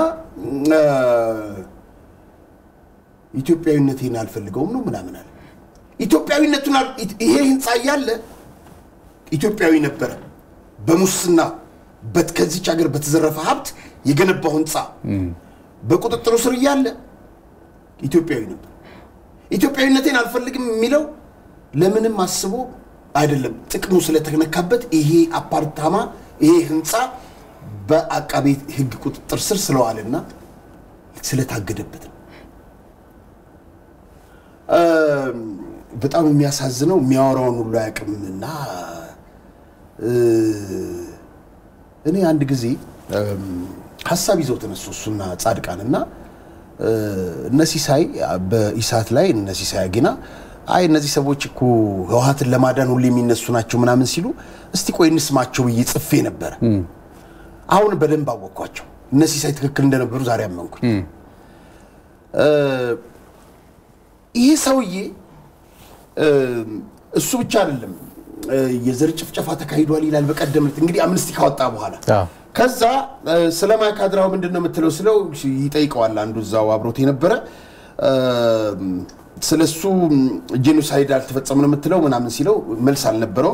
ኢትዮጵያዊነቴን አልፈልገውም ነው ምናምን አለ ኢትዮጵያዊነቱን ይሄ ህንጻ ያለ ኢትዮጵያዊ ነበር በሙስና በትከዚች ሀገር በተዘረፈ ሀብት የገነባው ህንጻ በቁጥጥሩ ስር ያለ ኢትዮጵያዊ ነበር ኢትዮጵያዊነቴን አልፈልግም የሚለው ለምንም አስቦ አይደለም ጥቅሙ ስለተነካበት ይሄ አፓርታማ ይሄ ህንጻ በአቃቤ ህግ ቁጥጥር ስር ስለዋለና ስለታገደበት በጣም የሚያሳዝነው የሚያወራውን ሁሉ ያቅምና እኔ አንድ ጊዜ ሐሳብ ይዘው ተነሱና ጻድቃንና እነሲሳይ በኢሳት ላይ እነሲሳይ አገና አይ እነዚህ ሰዎች እኮ ህወሓትን ለማዳን ሁሉ የሚነሱ ናቸው ምናምን ሲሉ እስቲ ቆይ እንስማቸው ይጽፌ ነበር አሁን በደንብ አወቅኳቸው እነሲሳይ ትክክል እንደነበሩ ዛሬ አመንኩኝ ይሄ ሰውዬ እሱ ብቻ አይደለም የዘር ጭፍጨፋ ተካሂዷል ይላል በቀደምት እንግዲህ አምነስቲ ካወጣ በኋላ ከዛ ስለማካድራው ምንድነው የምትለው ስለው ይጠይቀዋል አንዱ ዛው አብሮት የነበረ ስለሱ ጄኖሳይድ አልተፈጸመም ነው የምትለው ምናምን ሲለው መልስ አልነበረው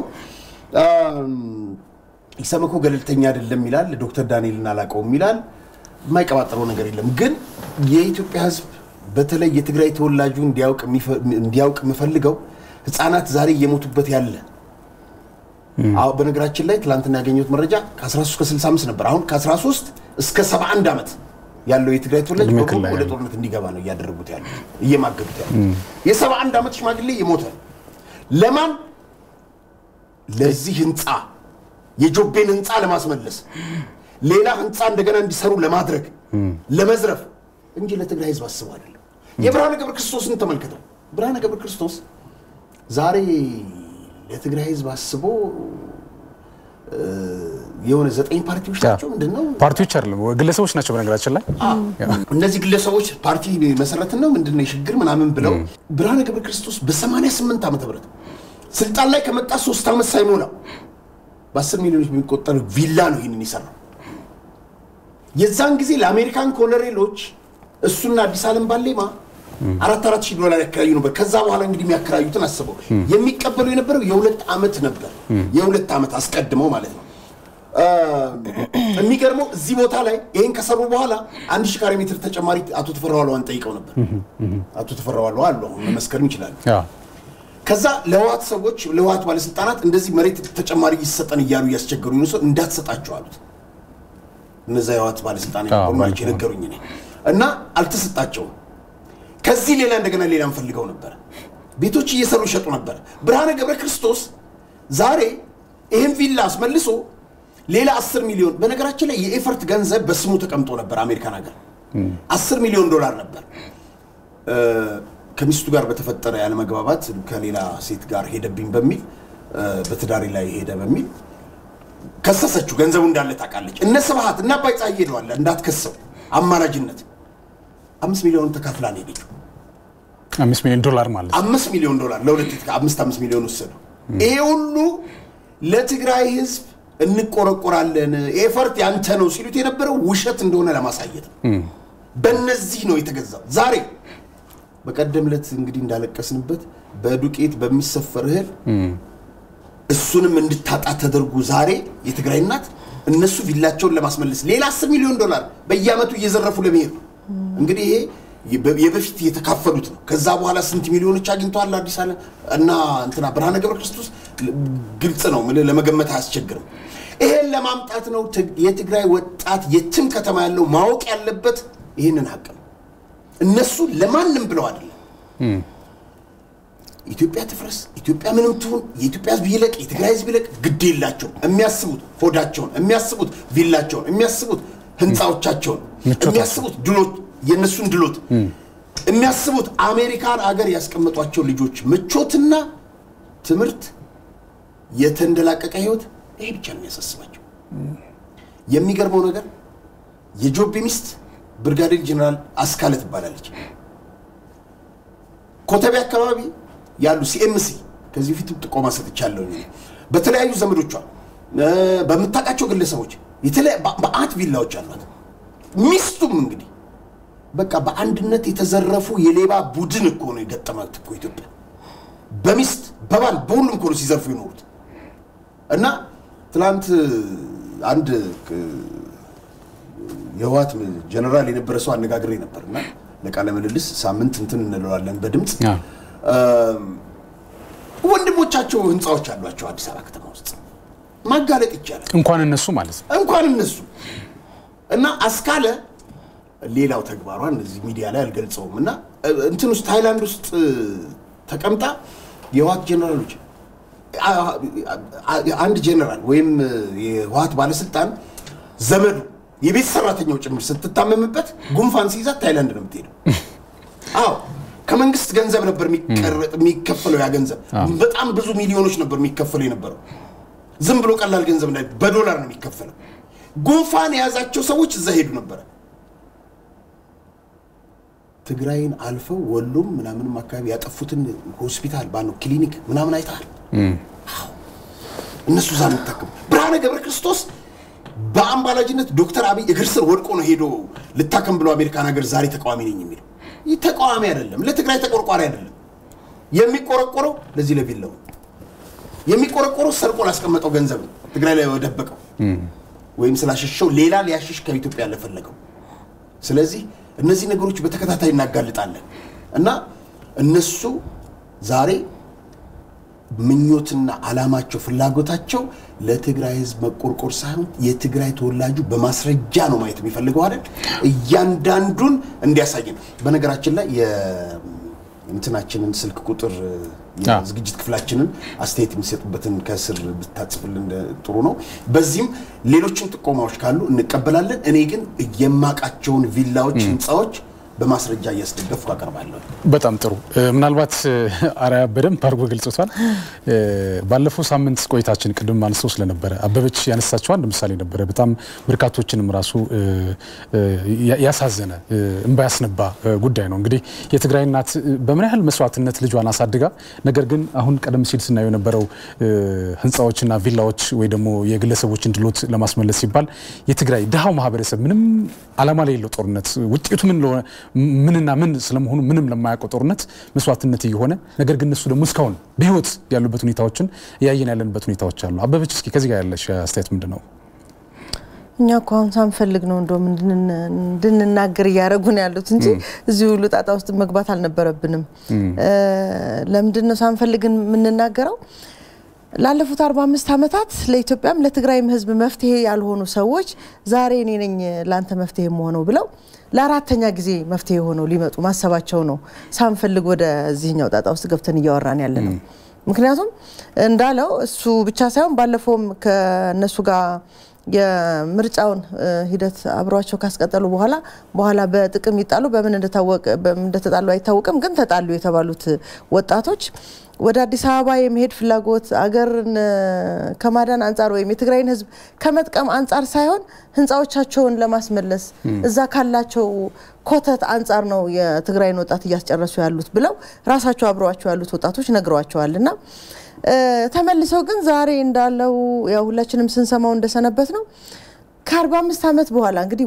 ይሰመኮ ገለልተኛ አይደለም ይላል ዶክተር ዳንኤልና አላቀውም ይላል የማይቀባጥረው ነገር የለም ግን የኢትዮጵያ ህዝብ በተለይ የትግራይ ተወላጁ እንዲያውቅ መፈልገው ህፃናት ዛሬ እየሞቱበት ያለ አው በነገራችን ላይ ትላንትና ያገኘሁት መረጃ ከ13 እስከ 65 ነበር አሁን ከ13 እስከ 71 አመት ያለው የትግራይ ተወላጅ ወደ ጦርነት እንዲገባ ነው ያደረጉት ያለው እየማገዱት ያለው የ71 አመት ሽማግሌ ይሞታል ለማን ለዚህ ህንጻ የጆቤን ህንጻ ለማስመለስ ሌላ ህንጻ እንደገና እንዲሰሩ ለማድረግ ለመዝረፍ እንጂ ለትግራይ ህዝብ አስበው አይደለም የብርሃነ ገብረ ክርስቶስን ተመልከተው ብርሃነ ገብረ ክርስቶስ ዛሬ ለትግራይ ህዝብ አስበው የሆነ 9 ፓርቲዎች ናቸው ምንድነው ፓርቲዎች አይደለም ግለሰቦች ናቸው በነገራችን ላይ እነዚህ ግለሰቦች ፓርቲ መሰረትን ነው ምንድነው የሽግግር ምናምን ብለው ብርሃነ ገብረ ክርስቶስ በ88 ዓመተ ምህረት ስልጣን ላይ ከመጣ 3 ዓመት ሳይሞላው በ10 ሚሊዮኖች የሚቆጠር ቪላ ነው ይሄንን ይሰራው የዛን ጊዜ ለአሜሪካን ኮሎኔሎች እሱና አዲስ ዓለም ባሌማ $4,000 ያከራዩ ነበር ከዛ በኋላ እንግዲህ የሚያከራዩትን አስበው የሚቀበሉ የነበረው የ2 ዓመት ነበር የ2 ዓመት አስቀድመው ማለት ነው የሚገርመው እዚህ ቦታ ላይ ይሄን ከሰሩ በኋላ 1000 ካሬ ሜትር ተጨማሪ አቶ ተፈራዋለዋን ጠይቀው ነበር አቶ ተፈራዋለዋ አለው መመስከርም ይችላል ከዛ ለዋት ሰዎች ለዋት ባለስልጣናት እንደዚህ መሬት ተጨማሪ ይሰጠን ይያሉ ያስቸገሩ ነው ሰው እንዳትሰጣቸው አሉት እነዛ የዋት ባለስልጣናት ቆማች የነገሩኝ ነኝ እና አልተሰጣቸው ከዚህ ሌላ እንደገና ሌላም ፈልገው ነበር ቤቶች እየሰሩ ይሸጡ ነበር ብርሃነ ገብረ ክርስቶስ ዛሬ ይሄን ቪላ አስመልሶ ሌላ 10 ሚሊዮን በነገራችን ላይ የኤፈርት ገንዘብ በስሙ ተቀምጦ ነበር አሜሪካን ሀገር $10 ሚሊዮን ነበር ከሚስቱ ጋር በተፈጠረ ያለ መግባባት ከሌላ ሴት ጋር ሄደብኝ በሚል በትዳሪ ላይ ሄደ በሚል ከሰሰችው ገንዘቡ እንዳለ ታቃለች እነ ስብሃት እና ባይጻይ ሄደዋል እንዳትከሰው አማራጅነት $5 ሚሊዮን ተካፍላ ነው ሄደችው $5 ሚሊዮን ማለት $5 ሚሊዮን ለሁለት 5 ሚሊዮን ወሰዱ ይሄ ሁሉ ለትግራይ ህዝብ እንቆረቆራለን ኤፈርት ያንተ ነው ሲሉት የነበረው ውሸት እንደሆነ ለማሳየት በእነዚህ ነው የተገዛው ዛሬ በቀደምለት እንግዲህ እንዳለቀስንበት በዱቄት በሚሰፈር እህል እሱንም እንድታጣ ተደርጉ ዛሬ የትግራይ እናት እነሱ ቪላቸውን ለማስመለስ ሌላ $10 ሚሊዮን በየአመቱ እየዘረፉ ለመሄድ እንግዲህ ይሄ የበፊት የተካፈሉት ነው ከዛ በኋላ ስንት ሚሊዮኖች አግኝተዋል አዲስ አለ እና እንትና ብርሃነ ገብረ ክርስቶስ ግልጽ ነው ለመገመት አያስቸግርም ይሄን ለማምጣት ነው የትግራይ ወጣት የትም ከተማ ያለው ማወቅ ያለበት ይሄንን ሀቅ ነው እነሱ ለማንም ብለው አይደለም ኢትዮጵያ ትፍረስ ኢትዮጵያ ምንም ትሁን የኢትዮጵያ ህዝብ ይለቅ የትግራይ ህዝብ ይለቅ ግድ የላቸው የሚያስቡት ሆዳቸውን የሚያስቡት ቪላቸውን የሚያስቡት ህንጻዎቻቸውን የሚያስቡት ድሎት የነሱን ድሎት የሚያስቡት አሜሪካን ሀገር ያስቀመጧቸው ልጆች ምቾትና ትምርት የተንደላቀቀ ህይወት ይሄ ብቻ ነው ያሳስባቸው የሚገርመው ነገር የጆቢ ሚስት ብርጋዴር ጀነራል አስካለ ትባላለች ኮተቤ አካባቢ ያሉ ሲኤምሲ ከዚህ ፊት ጥቆማ ሰጥቻለሁ በተለያዩ ዘመዶቿ በመታቃቸው ግለሰቦች በአት ቪላዎች አሏት ሚስቱም እንግዲህ በቃ በአንድነት የተዘረፉ የሌባ ቡድን እኮ ነው የገጠማት እኮ ኢትዮጵያ በሚስት በባል በሁሉም እኮ ነው ሲዘርፉ ይኖሩት እና ትላንት አንድ የዋት ጀነራል የነበረ ሰው አነጋግሬ ነበርና ለቃለ ምልልስ ሳምንት እንትን እንለዋለን በድምጽ ወንድሞቻቸው ህንጻዎች አሏቸው አዲስ አበባ ከተማ ውስጥ ማጋለጥ ይቻላል እንኳን እነሱ ማለት ነው እንኳን እነሱ እና አስካለ ሌላው ተግባሯን እዚህ ሚዲያ ላይ አልገልጸውምና እንትን ውስጥ ታይላንድ ውስጥ ተቀምጣ የዋት ጀነራሎች አንድ ጀነራል ወይም የዋት ባለስልጣን ዘመዱ የቤት ሰራተኛው ጭምር ስትታመምበት ጉንፋን ሲይዛት ታይላንድ ነው የምትሄደው አዎ ከመንግስት ገንዘብ ነበር የሚከፈለው ያ ገንዘብ በጣም ብዙ ሚሊዮኖች ነበር የሚከፈለው የነበረው ዝም ብሎ ቀላል ገንዘብ ላይ በዶላር ነው የሚከፈለው ጉንፋን ያዛቸው ሰዎች እዛ ሄዱ ነበር ትግራይን አልፈው ወሎም ምናምን አካባቢ ያጠፉትን ሆስፒታል ባለው ክሊኒክ ምናምን አይታል እነሱ ዛም ተከም ብርሃነ ገብረ ክርስቶስ በአምባላጅነት ዶክተር አብይ እግር ስር ወድቆ ነው ሄዶ ልታከም ብሎ አሜሪካን ሀገር ዛሬ ተቃዋሚ ነኝ የሚለው ተቃዋሚ አይደለም ለትግራይ ተቆርቋሪ አይደለም የሚቆረቆረው ለዚህ ለቪላው የሚቆረቆረው ሰርቆ ላስቀመጠው ገንዘብ ትግራይ ላይ ወደበቀው ወይም ስላሸሸው ሌላ ሊያሽሽ ከኢትዮጵያ ለፈለገው ስለዚህ እነዚህ ነገሮች በተከታታይ እናጋልጣለን እና እነሱ ዛሬ ምኞትና አላማቸው ፍላጎታቸው ለትግራይ ህዝብ መቆርቆር ሳይሆን የትግራይ ተወላጁ በማስረጃ ነው ማየት የሚፈልገው አይደል እያንዳንዱን እንዲያሳየን በነገራችን ላይ የእንትናችንን ስልክ ቁጥር የዝግጅት ክፍላችንን አስተያየት የሚሰጡበትን ከስር ብታጽፍልን ጥሩ ነው በዚህም ሌሎችን ጥቆማዎች ካሉ እንቀበላለን እኔ ግን የማቃቸውን ቪላዎች ህንጻዎች በማስረጃ ያስደገፍኩ አቀርባለሁ በጣም ጥሩ ምናልባት አራያ በደንብ አርጎ ገልጾታል ባለፈው ሳምንት ቆይታችን ቅድም አንስተው ስለነበረ አበበች ያነሳቸው አንድ ምሳሌ ነበር በጣም በርካቶችንም ራሱ ያሳዘነ እንባ ያስነባ ጉዳይ ነው እንግዲህ የትግራይ እናት በምን ያህል መስዋዕትነት ልጇን አሳድጋ ነገር ግን አሁን ቀደም ሲል ስናየው የነበረው ህንጻዎችና ቪላዎች ወይ ደግሞ የግለሰቦችን ድሎት ለማስመለስ ሲባል የትግራይ ድሃው ማህበረሰብ ምንም አላማ ላይ ያለው ጦርነት ውጤቱ ምንና ምን ስለመሆኑ ምንም ለማያውቀው ጦርነት መስዋዕትነት ይሆነ ነገር ግን እነሱ ደግሞ እስካሁን በህይወት ያሉበት ሁኔታዎችን ያየን ያለንበት ሁኔታዎች አሉ አበበች እስኪ ከዚህ ጋር ያለሽ አስተያየት ምንድነው እኛ እንኳን ሳንፈልግ ነው እንደው እንድንናገር ያረጉን ያሉት እንጂ እዚሁ ሉጣጣ ውስጥ መግባት አልነበረብንም ለምንድነው ሳንፈልግ ምንናገረው ላለፉት 45 አመታት ለኢትዮጵያም ለትግራይም ህዝብ መፍትሄ ያልሆኑ ሰዎች ዛሬ እኔ ነኝ ላንተ መፍትሄ መሆነው ብለው ለአራተኛ ጊዜ መፍትሄ ሆነው ሊመጡ ማሰባቸው ነው ሳንፈልግ ወደ እዚህኛው ጣጣ ውስጥ ገብተን እያወራን ያለነው ምክንያቱም እንዳለው እሱ ብቻ ሳይሆን ባለፈውም ከነሱ ጋር የምርጫውን ሂደት አብሯቸው ካስቀጠሉ በኋላ በጥቅም ይጣሉ በምን እንደተጣሉ አይታወቅም ግን ተጣሉ የተባሉት ወጣቶች ወደ አዲስ አበባ የመሄድ ፍላጎት አገርን ከማዳን አንፃር ወይም የትግራይን ህዝብ ከመጥቀም አንፃር ሳይሆን ህንጻዎቻቸውን ለማስመለስ እዛ ካላቸው ኮተት አንፃር ነው የትግራይን ወጣት እያስጨረሱ ያሉት ብለው ራሳቸው አብሯቸው ያሉት ወጣቶች ነግሯቸዋልና ተመልሰው ግን ዛሬ እንዳለው ያው ሁላችንም ስንሰማው እንደሰነበት ነው ከ45 አመት በኋላ እንግዲህ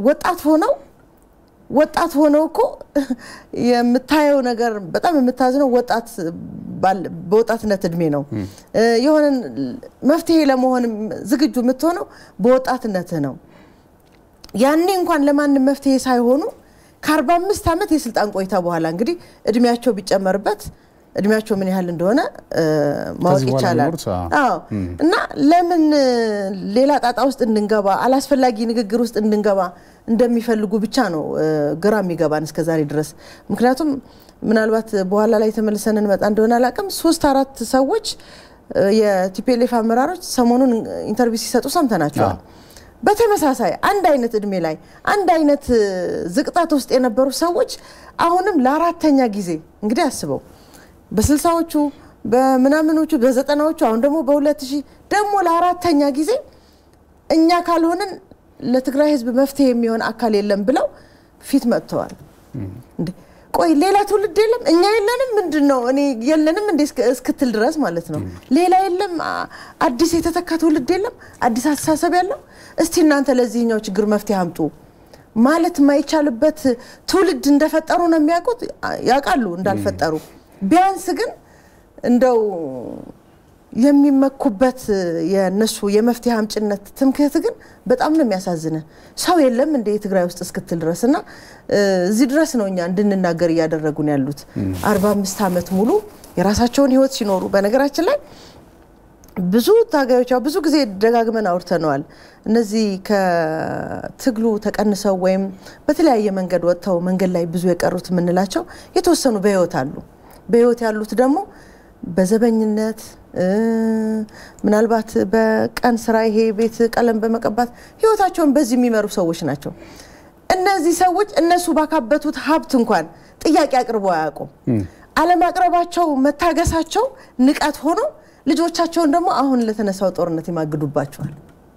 ወጣት ሆነው እኮ የምታየው ነገር በጣም የምታዝነው በወጣትነት እድሜ ነው የሆነ መፍትሄ ለመሆን ዝግጁ የምትሆነው በወጣትነት ነው ያኔ እንኳን ለማንም መፍትሄ ሳይሆኑ ከ45 አመት የስልጣን ቆይታ በኋላ እንግዲህ እድሜያቸው ቢጨመርበት እድሜያቸው ምን ያህል እንደሆነ ማወቅ ይቻላል አዎ እና ለምን ሌላ ጣጣ ውስጥ እንድንገባ አላስፈላጊ ንግግር ውስጥ እንድንገባ እንደሚፈልጉ ብቻ ነው ግራም ይገባን እስከ ዛሬ ድረስ ምክንያቱም ምናልባት በኋላ ላይ ተመልሰን እንመጣ እንደሆነ አላቀም 3-4 ሰዎች የቲፒኤልኤፍ አመራሮች ሰሞኑን ኢንተርቪው ሲሰጡ ሰምተናቸዋል በተመሳሳይ አንድ አይነት እድሜ ላይ አንድ አይነት ዝቅጣት ውስጥ የነበሩ ሰዎች አሁንም ለአራተኛ ጊዜ እንግዲህ አስበው በ60ዎቹ በመናምኖቹ በ90ዎቹ አሁን ደግሞ በ2000 ደግሞ ለአራተኛ ጊዜ እኛ ካልሆነን ለትግራይ ህዝብ መፍትሄ የሚሆን አካል የለም ብለው ፊት መጥተዋል እንዴ ቆይ ሌላ ትውልድ የለም እኛ የለንም ምንድነው እኔ የለንም እንዴ እስክትል ድረስ ማለት ነው ሌላ የለም አዲስ የተተካ ትውልድ የለም አዲስ አስተሳሰብ ያለው እስቲ እናንተ ለዚህኛው ችግር መፍትሄ አምጡ ማለት ማይቻልበት ትውልድ እንደፈጠሩ ነው የሚያውቁት ያውቃሉ እንዳልፈጠሩ ቢያንስ ግን እንደው የሚመኩበት የነሱ የመፍትሄ አምጭነት ትምክህት ግን በጣም ነው የሚያሳዝነ ሰው የለም እንደ ትግራይ ውስጥ እስክትል ድረስና እዚህ ድረስ ነው እኛ እንድንናገር ያደረጉን ያሉት 45 አመት ሙሉ የራሳቸውን ህይወት ሲኖሩ በነገራችን ላይ ብዙ ታጋዮች ብዙ ጊዜ ደጋግመን አውርተናል እነዚህ ከትግሉ ተቀንሰው ወይም በተለያየ መንገድ ወጥተው መንገድ ላይ ብዙ የቀሩት ምንላቸው የተወሰኑ በህይወት ያሉት ደግሞ በዘበኝነት ምናልባት በቀን ስራ ይሄ ቤት ቀለም በመቀባት ህይወታቸውን በዚህ የሚመሩ ሰዎች ናቸው እነዚህ ሰዎች እነሱ ባካበቱት ሀብት እንኳን ጥያቄ አቅርበው አያውቁም ዓለም አቅርባቸው መታገሳቸው ንቀት ሆኖ ልጆቻቸውን ደግሞ አሁን ለተነሳው ጦርነት ይማግዱባቸዋል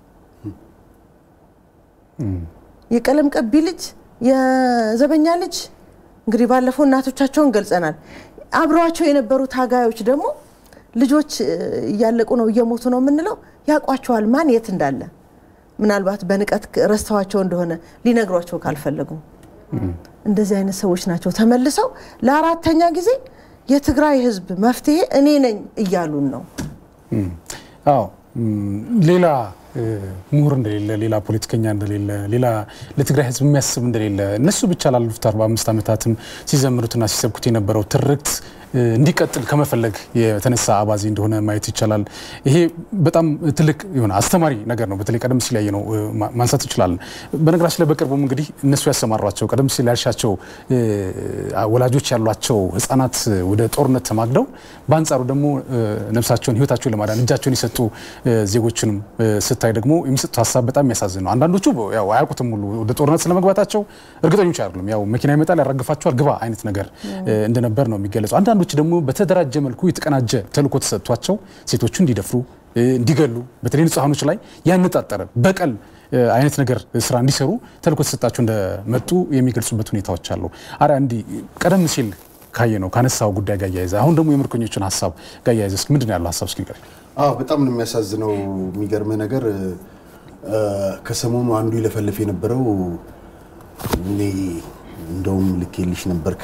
የቀለም ቀቢ ልጅ የዘበኛ ልጅ እንግዲህ ባለፈው እናቶቻቸውን ገልጸናል አብሯቸው የነበሩ ታጋዮች ደግሞ ልጆች ያለቁ ነው እየሞቱ ነው ምንለው ያቋቸዋል ማን የት እንዳለ ምናልባት በንቀት ረስተዋቸው እንደሆነ ሊነግሯቸው ካልፈለጉ እንደዚህ አይነት ሰዎች ናቸው ተመልሰው ለአራተኛ ጊዜ የትግራይ ህዝብ መፍትሄ እኔ ነኝ እያሉን ነው አዎ ሌላ ምሁር እንደሌለ ሌላ ፖለቲከኛ እንደሌለ ሌላ ለትግራይ ህዝብ የሚያስብ እንደሌለ እነሱ ብቻ ላለፉት 45 ዓመታትም ሲዘምሩትና ሲሰብኩት የነበረው ትርክት እንዲቀጥል ከመፈለግ የተነሳ አባዚ እንደሆነ ማየት ይቻላል። ይሄ በጣም ትልቅ የሆነ አስተማሪ ነገር ነው። በተለይ ቀደም ሲል ያየነው ማንሳት ይችላል። በነገራችን ላይ በቅርቡም እንግዲህ እነሱ ያሰማሯቸው ቀደም ሲል ያልሻቸው ወላጆች ያሏቸው ህፃናት ወደ ጦርነት ተማግደው በአንጻሩ ደግሞ ነፍሳቸውን ህይወታቸውን ለማዳን እጃቸውን የሰጡ ዜጎችንም ስታይ ደግሞ የሚሰጡት ሀሳብ በጣም የሚያሳዝን ነው። አንዳንዶቹ ያው አያውቁትም ሁሉ ወደ ጦርነት ስለመግባታቸው እርግጠኞች አይደሉም። ያው መኪና ይመጣል ያራግፋቸዋል ግባ አይነት ነገር እንደነበር ነው የሚገለጸው። አንዳንዶች ደግሞ በተደራጀ መልኩ የተቀናጀ ተልእኮ ተሰጥቷቸው ሴቶቹ እንዲደፍሩ እንዲገሉ በተለይ ንጹሃኖች ላይ ያነጣጠረ በቀል አይነት ነገር ስራ እንዲሰሩ ተልእኮ ተሰጣቸው እንደመጡ የሚገልጹበት ሁኔታዎች አሉ። አራ እንዲ ቀደም ሲል ካየነው ካነሳው ጉዳይ ጋር ያይዛ አሁን ደግሞ የምርኮኞችን ሐሳብ ጋር ያይዛ እስኪ ምንድነው ያለው ሐሳብ እስኪ ንገር። በጣም ነው የሚያሳዝነው። የሚገርመው ነገር ከሰሞኑ አንዱ ይለፈልፍ የነበረው እኔ እንደውም ልኬልሽ ነበር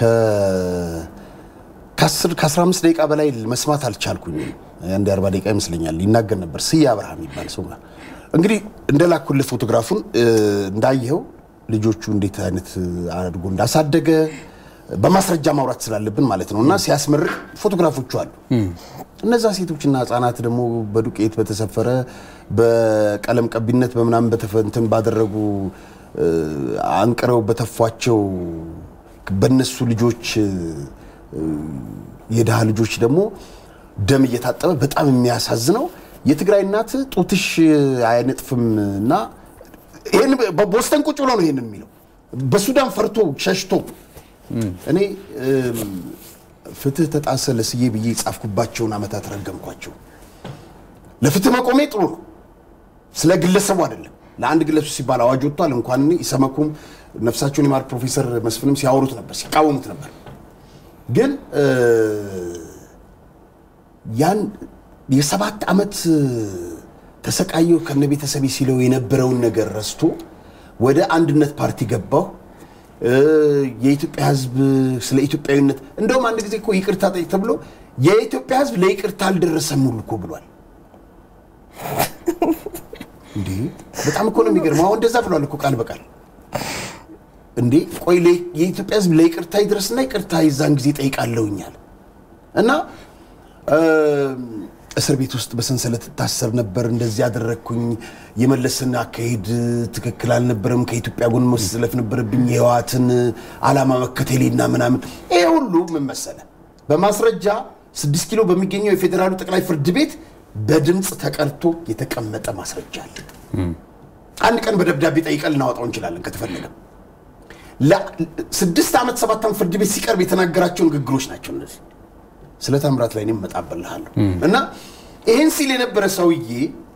ከ15 ደቂቃ በላይ መስማት አልቻልኩኝ። አንድ 40 ደቂቃ ይመስለኛል ይናገር ነበር። ስያ አብርሃም ይባል ሰው ነው እንግዲህ እንደላኩልህ ፎቶግራፉን እንዳየው ልጆቹ እንዴት አይነት አድርጎ እንዳሳደገ በማስረጃ ማውራት ስላለብን ማለት ነውና ሲያስመርቅ ፎቶግራፎቹ አሉ። እነዛ ሴቶችና ህፃናት ደግሞ በዱቄት በተሰፈረ በቀለም ቀቢነት በመናም በተፈንተን ባደረጉ አንቀረው በተፏቸው በነሱ ልጆች የዳህ ልጆች ደግሞ ደም እየታጠበ በጣም የሚያሳዝነው የትግራይ እናት ጡትሽ አይነጥፍምና ይሄን በቦስተን ቁጭ ብሎ ነው ይሄን የሚለው በሱዳን ፈርቶ ሸሽቶ እኔ ፍትህ ተጣሰ ለስዬ ብዬ ጻፍኩባቸውን አመታት ረገምኳቸው። ለፍትህ መቆሜ ጥሩ ነው ስለ ግለሰቡ አይደለም። ለአንድ ግለሰብ ሲባል አዋጅ ወጥቷል እንኳን እኔ ይሰመኩም ነፍሳቸውን ይማር ፕሮፌሰር መስፍንም ሲያወሩት ነበር ሲቃወሙት ነበር። ግን ያን የ7 አመት ተሰቃየው ከነቤተሰቤ ሲለው የነበረውን ነገር ረስቶ ወደ አንድነት ፓርቲ ገባው። የኢትዮጵያ ህዝብ ስለ ኢትዮጵያዊነት እንደውም አንድ ጊዜ እኮ ይቅርታ ጠይቅ ተብሎ የኢትዮጵያ ህዝብ ለይቅርታ አልደረሰም ሁሉ እኮ ብሏል። እንዴ በጣም እኮ ነው የሚገርመው። አሁን እንደዛ ብሏል እኮ ቃል በቃል እንዴ ቆይ የኢትዮጵያ ህዝብ ለይቅርታ ይድረስና ይቅርታ ይዛን ጊዜ ጠይቃለውኛል እና እስር ቤት ውስጥ በሰንሰለት ታሰር ነበር እንደዚህ ያደረኩኝ የመለስና አካሄድ ትክክል አልነበረም ከኢትዮጵያ ጎን መስለፍ ነበርብኝ የህዋትን አላማ መከተሌና ምናምን ይሄ ሁሉ ምን መሰለ በማስረጃ 6 ኪሎ በሚገኘው የፌደራሉ ጠቅላይ ፍርድ ቤት በድምጽ ተቀርቶ የተቀመጠ ማስረጃ አለ። አንድ ቀን በደብዳቤ ጠይቀን እናወጣው እንችላለን ከተፈለገ ለ6 አመት 7 አመት ፍርድ ቤት ሲቀርብ የተናገራቸው ንግግሮች ናቸው እነዚህ። ስለ ታምራት ላይ ነው መጣበልሃለሁ እና ይሄን ሲል የነበረ ሰውዬ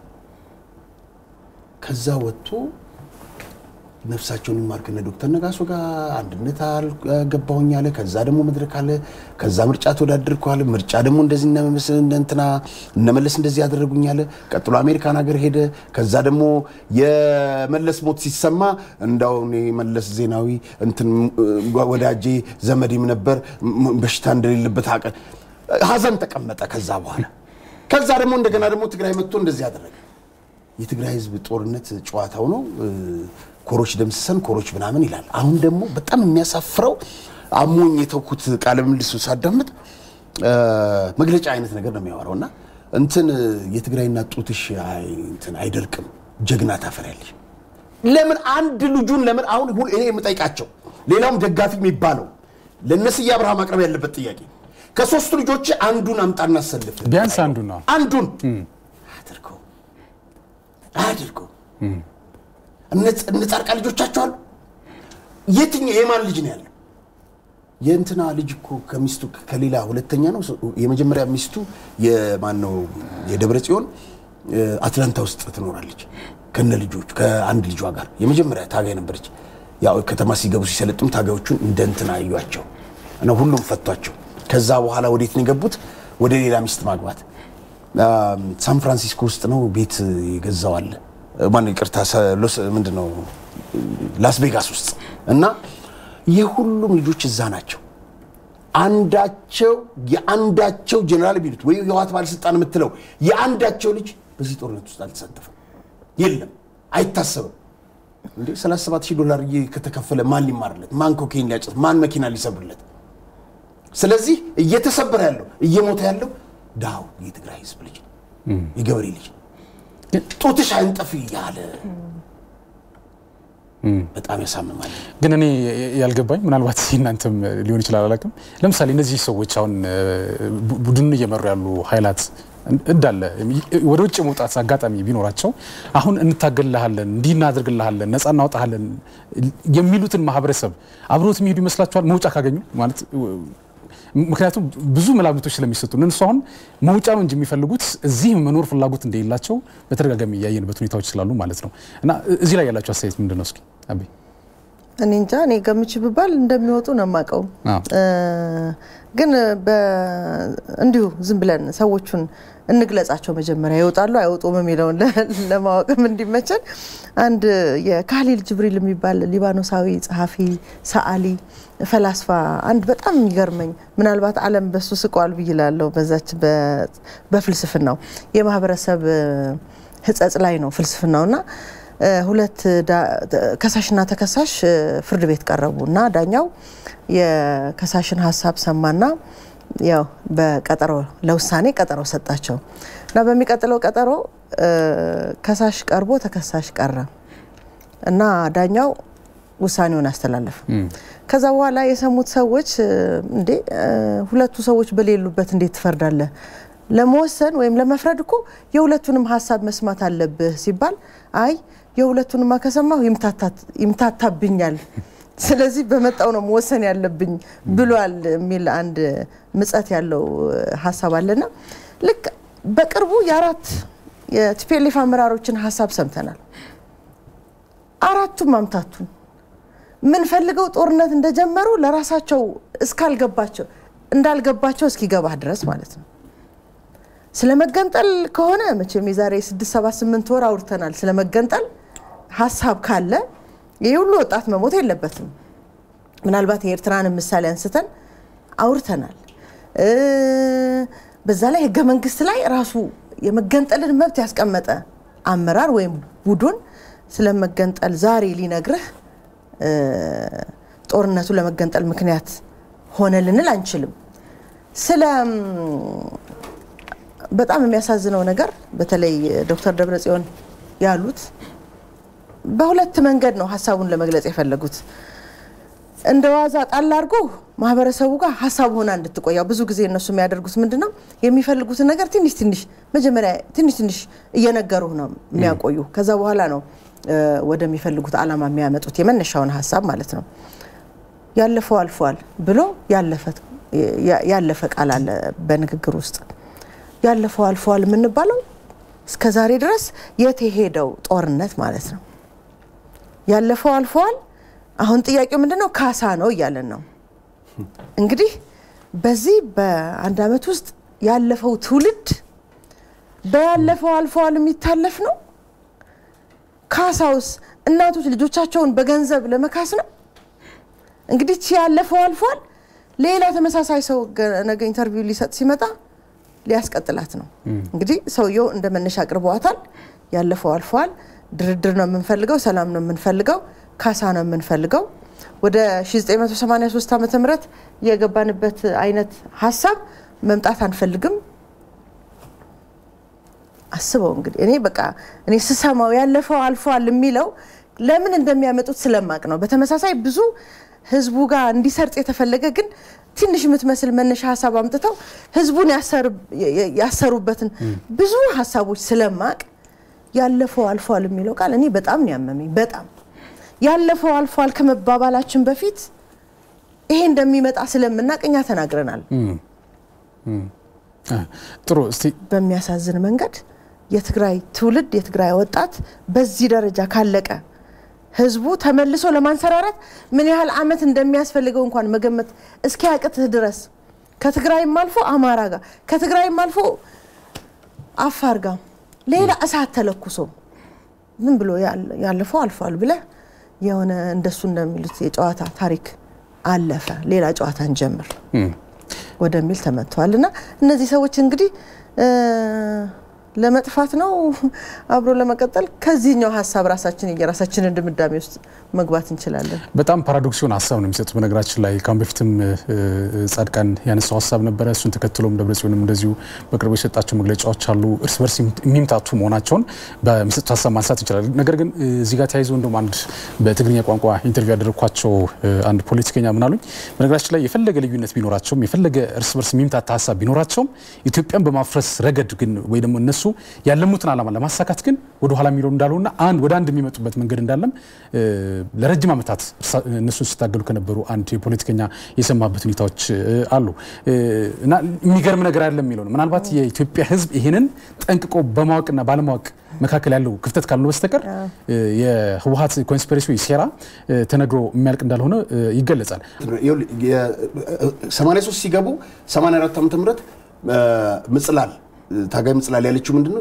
ከዛ ወጥቶ ነፍሳቸውን ይማርከነ ዶክተር ነጋሶ ጋር አንድነት አልገባውኝ አለ። ከዛ ደግሞ መድረክ አለ። ከዛ ምርጫ ተወዳደርኩ አለ። ምርጫ ደግሞ እንደዚህ እንትና እነመለስ እንደዚህ ያደረጉኝ አለ። ቀጥሎ አሜሪካን ሀገር ሄደ። ከዛ ደግሞ የመለስ ሞት ሲሰማ እንዳው እኔ መለስ ዜናዊ እንትን ወዳጄ ዘመዴም ነበር በሽታ እንደሌለበት አቀ ሀዘን ተቀመጠ። ከዛ ደግሞ እንደገና ደግሞ ትግራይ መጥቶ እንደዚህ ያደረገ የትግራይ ህዝብ ጦርነት ጨዋታው ነው ኮሮች ደምሰን ኮሮች ምናምን ይላል። አሁን ደግሞ በጣም የሚያሳፍረው አሞኝ የተውኩት ቃለ ምልልሱ ሳዳምጥ መግለጫ አይነት ነገር ነው የሚያወራውና እንትን የትግራይና ጡትሽ እንትን አይደርቅም ጀግና ታፈሪያለሽ። ለምን አንድ ልጁን ለምን አሁን ይሄ የምጠይቃቸው ሌላውም ደጋፊ የሚባለው ለነስያ አብርሃም አቅርብ ያለበት ጥያቄ ከሶስት ልጆች አንዱን አምጣና ሰልፍ ቢያንስ አንዱን አድርጎ እንጻርቃ ልጆቻቸው አሉ። የትኛው የማን ልጅ ነው ያለው? የእንትና ልጅ እኮ ከሚስቱ ከሌላ ሁለተኛ ነው። የመጀመሪያ ሚስቱ የማን ነው? የደብረ ጽዮን አትላንታ ውስጥ ትኖራለች ከነ ልጆች ከአንድ ልጇ ጋር የመጀመሪያ ታጋይ ነበረች። ያው ከተማ ሲገቡ ሲሰለጥም ታጋዮቹን እንደንትና አዩአቸው እና ሁሉም ፈቷቸው። ከዛ በኋላ ወዴት ነው የገቡት? ወደ ሌላ ሚስት ማግባት። ሳን ፍራንሲስኮ ውስጥ ነው ቤት ይገዛው አለ ማን ይቅርታ ምንድነው ላስ ቬጋስ ውስጥ እና የሁሉም ልጆች እዛ ናቸው። አንዳቸው ጀነራል ቢሉት ወይ የዋት ባለስልጣን የምትለው የአንዳቸው ልጅ በዚህ ጦርነት ውስጥ አልተሳተፈም። የለም አይታሰብም እንዴ $37,000 ከተከፈለ ማን ሊማርለት ማን ኮኬን ሊያጨስ ማን መኪና ሊሰብርለት ስለዚህ እየተሰበረ ያለው እየሞተ ያለው ዳው የትግራይ ህዝብ ልጅ የገበሬ ልጅ ጦትሽ አይንጠፍ ያለ በጣም ያሳምማል ግን እኔ ያልገባኝ ምናልባት እናንተም ሊሆን ይችላል አላውቅም ለምሳሌ እነዚህ ሰዎች አሁን ቡድን እየመሩ ያሉ ኃይላት እንዳለ ወደ ውጭ መውጣት አጋጣሚ ቢኖራቸው አሁን እንታገልልሃለን እንዲናደርግልሃለን ነፃ እናውጣለን የሚሉትን ማህበረሰብ አብሮት የሚሄዱ ይመስላችኋል መውጫ ካገኙ ማለት ምክንያቱም ብዙ መላምቶች ስለሚሰጡ እነሱ አሁን መውጫ ነው እንጂ የሚፈልጉት እዚህ መኖር ፍላጎት እንደሌላቸው በተደጋጋሚ ያየንበት ሁኔታዎች ስላሉ ማለት ነው እና እዚህ ላይ ያላችሁ አስተያየት ምንድነው እስኪ አቤ እኔ እንጃ እኔ ገምቼ ብባል እንደሚወጡ ነው ማቀው ግን እንዲሁ ዝም ብለን ሰዎቹን እንግለጻቸው መጀመሪያ ይወጣሉ አይወጡም የሚለው ለማወቅም እንዲመቸን አንድ የካሊል ጅብሪል የሚባል ሊባኖሳዊ ጸሐፊ ሰዓሊ ፈላስፋ አንድ በጣም የሚገርመኝ ምናልባት ዓለም በሱ ስቋል ብይላለው በዛች በፍልስፍናው የማህበረሰብ ህጸጽ ላይ ነው ፍልስፍናውና ሁለት ከሳሽና ተከሳሽ ፍርድ ቤት ቀረቡና ዳኛው የከሳሽን ሐሳብ ሰማና ያው በቀጠሮ ለውሳኔ ቀጠሮ ሰጣቸው እና በሚቀጥለው ቀጠሮ ከሳሽ ቀርቦ ተከሳሽ ቀረ እና ዳኛው ውሳኔውን አስተላለፈ ከዛ በኋላ የሰሙት ሰዎች እንዴ ሁለቱ ሰዎች በሌሉበት እንዴት ትፈርዳለህ ለመወሰን ወይም ለመፍረድ እኮ የሁለቱንም ሐሳብ መስማት አለብህ ሲባል አይ የሁለቱንም ማከሰማው ይምታታብኛል ስለዚህ በመጣው ነው መወሰን ያለብኝ ብሏል ሚል አንድ ምጸት ያለው ሐሳብ አለና ልክ በቅርቡ ያራት የቲፒኤልኤፍ አመራሮችን ሐሳብ ሰምተናል አራቱም ማምታቱ ምን ፈልገው ጦርነት እንደጀመሩ ለራሳቸው እስካልገባቸው እንዳልገባቸው እስኪገባ ድረስ ማለት ነው ስለመገንጠል ከሆነ መቼም የዛሬ 6-7-8 ወር አውርተናል ስለመገንጠል ሐሳብ ካለ የሁሉ ወጣት መሞት የለበትም ምናልባት የኤርትራን ምሳሌ አንስተን አውርተናል በዛ ላይ ህገ መንግስት ላይ ራሱ የመገንጠልን መብት ያስቀመጠ አመራር ወይም ቡድን ስለመገንጠል ዛሬ ሊነግርህ ጦርነቱ ለመገንጠል ምክንያት ሆነ ልንል አንችልም ስለ በጣም የሚያሳዝነው ነገር በተለይ ዶክተር ደብረጽዮን ያሉት በሁለት መንገድ ነው ሐሳቡን ለመግለጽ የፈለጉት እንደዋዛ ጣል አድርጎ ማህበረሰቡ ጋር ሐሳብ ሆና እንድትቆያው ብዙ ጊዜ እነሱ የሚያደርጉት ምንድነው የሚፈልጉት ነገር ትንሽ መጀመሪያ ትንሽ እየነገሩ ነው የሚያቆዩ ከዛ በኋላ ነው ወደሚፈልጉት ዓላማ የሚያመጡት የመነሻውን ሐሳብ ማለት ነው ያለፈው አልፏል ብሎ ያለፈ ቃል አለ በንግግር ውስጥ ያለፈው አልፏል ምን ባለው እስከ ዛሬ ድረስ የትሄደው ጦርነት ማለት ነው ያለፈው አልፏል አሁን ጥያቄው ምንድነው ካሳ ነው ይያለን ነው እንግዲህ በዚህ በአንድ አመት ውስጥ ያለፈው ትውልድ በያለፈው አልፏል የሚታለፍ ነው ካሳውስ እናቶች ልጆቻቸውን በገንዘብ ለመካስ ነው እንግዲህ ያለፈው አልፏል ሌላ ተመሳሳይ ሰው ነገ ኢንተርቪው ሊሰጥ ሲመጣ ሊያስቀጥላት ነው እንግዲህ ሰውየው እንደመነሻ አቅርበዋታል ያለፈው አልፏል ድርድር ነው የምንፈልገው ሰላም ነው የምንፈልገው ካሳ ነው የምንፈልገው ወደ 1983 ዓመተ ምህረት የገባንበት አይነት ሐሳብ መምጣት አንፈልግም አስበው እንግዲህ እኔ በቃ እኔ ስሰማው ያለፈው አልፏል የሚለው ለምን እንደሚያመጡት ስለማቅ ነው በተመሳሳይ ብዙ ህዝቡ ጋር እንዲሰርጥ የተፈለገ ግን ትንሽ የምትመስል መነሻ ሐሳብ አምጥተው ህዝቡን ያሰሩበትን ብዙ ሐሳቦች ስለማቅ ያለፈው አልፏል የሚለው ቃል እኔ በጣም ነው ያመመኝ በጣም ያለፈው አልፏል ከመባባላችን በፊት ይሄ እንደሚመጣ ስለምናቀኛ ተናግረናል ጥሩ እስቲ በሚያሳዝን መንገድ የትግራይ ትውልድ የትግራይ ወጣት በዚህ ደረጃ ካለቀ ህዝቡ ተመልሶ ለማንሰራራት ምን ያህል አመት እንደሚያስፈልገው እንኳን መገመት እስኪያቅትህ ድረስ ከትግራይም አልፎ አማራ ጋር ከትግራይም አልፎ አፋር ጋር ሌላ እሳት ተለኩሶ ምን ብሎ ያለፈው አልፏል ብለ የሆነ እንደሱ እንደሚሉት የጨዋታ ታሪክ አለፈ ሌላ ጨዋታ እንጀምር ወደሚል ተመቷልና እነዚህ ሰዎች እንግዲህ ለመጥፋት ነው አብሮ ለመቀጠል ከዚህኛው ሐሳብ የራሳችንን ድምዳሜ ውስጥ መግባት እንችላለን በጣም ፓራዶክሲዮን ሐሳብ ነው የሚሰጡት በነገራችን ላይ ካም በፊትም ጻድቃን ያነሳው ሐሳብ ነበር እሱን ተከትሎም ደብረጽዮንም እንደዚሁ በቅርቡ የሰጣቸው መግለጫዎች አሉ እርስ በርስ የሚምታቱ መሆናቸውን በሚሰጡት ሐሳብ ማንሳት ይችላል ነገር ግን እዚህ ጋር ተያይዞ እንደውም አንድ በትግርኛ ቋንቋ ኢንተርቪው ያደረኳቸው አንድ ፖለቲከኛ ምን አሉኝ በነገራችን ላይ የፈለገ ልዩነት ቢኖራቸውም የፈለገ እርስ በርስ የሚምታታ ሐሳብ ቢኖራቸውም ኢትዮጵያን በማፍረስ ረገድ ግን ወይ ደግሞ እነሱ ያለሙትን ዓላማ ለማሳካት ግን ወደ ኋላ የሚለው እንዳልሆነና ወደ አንድ የሚመጡበት መንገድ እንዳለም ለረጅም ዓመታት እነሱ ሲታገሉ ከነበሩ አንድ የፖለቲከኛ የሰማበት ሁኔታዎች አሉ እና የሚገርም ነገር አይደለም የሚለው ምናልባት የኢትዮጵያ ሕዝብ ይሄንን ጠንቅቆ በማወቅና ባለማወቅ መካከል ያለው ክፍተት ካልሆነ በስተቀር የህወሓት ኮንስፒሬሲ ሴራ ተነግሮ የሚያልቅ እንዳልሆነ ይገለጻል 83 ሲገቡ 84 ዓመተ ምህረት ምጽላል ታጋይ ምጽላል ያለችው ምንድነው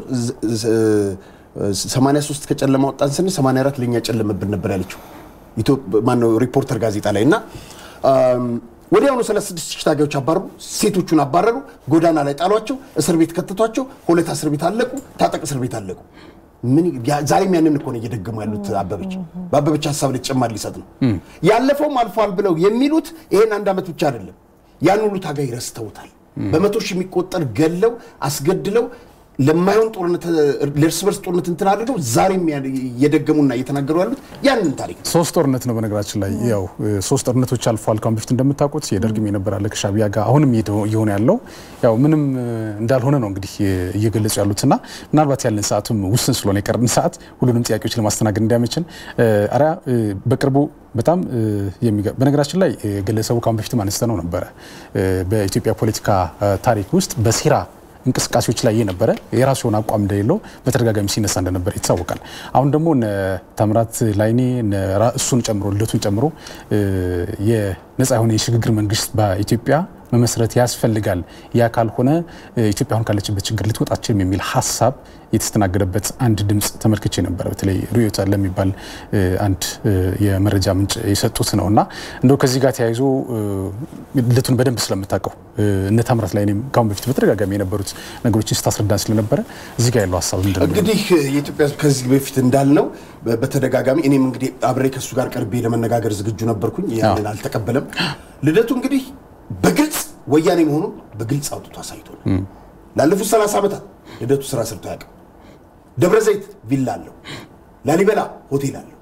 83 ከጨለማ ወጣን ስን 84 ለኛ ጨለመብን ነበር ያለችው ማነው ሪፖርተር ጋዜጣ ላይና ወዲያውኑ 36 ታጋዮች አባረሩ ሴቶቹን አባረሩ ጎዳና ላይ ጣሏቸው እስር ቤት ከተቷቸው ሆለታ እስር ቤት አለቁ ታጠቅ እስር ቤት አለቁ ምን ዛሬም ያንን እኮ ነው እየደገሙ ያሉት ባበበች ሐሳብ ለጨማሪ ሊሰጥ ነው ያለፈው አልፏል ብለው የሚሉት ይሄን አንድ አመት ብቻ አይደለም ያን ሁሉ ታጋይ ረስተውታል በመቶ ሺህ የሚቆጠር ገለው አስገድለው ለማይሆን ጦርነት ለርስ ጦርነት እንትን አድርገው ዛሬም እየደገሙና እየተናገሩ ያሉት ያንን ታሪክ ሶስት ጦርነት ነው በነገራችን ላይ ያው ሶስት ጦርነቶች አልፏል ካም በፊት እንደምታውቁት የደርግም የነበራለ ከሻቢያ ጋር አሁንም እየሆነ ያለው ያው ምንም እንዳልሆነ ነው እንግዲህ እየገለጹ ያሉትና ምናልባት ያለን ሰዓቱም ውስን ስለሆነ የቀረን ሰዓት ሁሉንም ጥያቄዎች ለማስተናገድ እንዲያመችን አሪያ በቅርቡ በጣም በነገራችን ላይ ግለሰቡ ካም በፊት ማንስተነው ነበር በኢትዮጵያ ፖለቲካ ታሪክ ውስጥ በሲራ እንቅስቃሴዎች ላይ የነበረ የራሱን አቋም እንደሌለው በተደጋጋሚ ሲነሳ እንደነበር ይታወቃል አሁን ደግሞ ተምራት ላይኔ እሱን ጨምሮ ልደቱን ጨምሮ የነጻ የሆነ የሽግግር መንግስት በኢትዮጵያ መመስረት ያስፈልጋል ያ ካልሆነ ኢትዮጵያ አሁን ካለችበት ችግር ልትወጣችም የሚል ሐሳብ የተስተናገደበት አንድ ድምጽ ተመልክቼ ነበር በተለይ ሩዮታ ለሚባል አንድ የመረጃ ምንጭ የሰጡት ነውና እንደው ከዚህ ጋር ተያይዞ ልደቱን በደንብ ስለምታውቀው እነ ተምራት ላይኔም ካም በፊት በተደጋጋሚ የነበሩት ነገሮችን ስታስረዳን ስለነበረ እዚህ ጋር ያለው ሐሳብ ምንድነው እንግዲህ የኢትዮጵያ ከዚህ በፊት እንዳልነው በተደጋጋሚ እኔም እንግዲህ አብሬ ከሱ ጋር ቀርቤ ለመነጋገር ዝግጁ ነበርኩኝ ያንን አልተቀበለም ልደቱ እንግዲህ በግልጽ ወያኔ መሆኑን በግልጽ አውጥቶ አሳይቷል ላለፉት 30 ዓመታት ልደቱ ስራ ሰርቶ ያቀ ደብረዘይት ቪላ አለው ላሊበላ ሆቴል አለው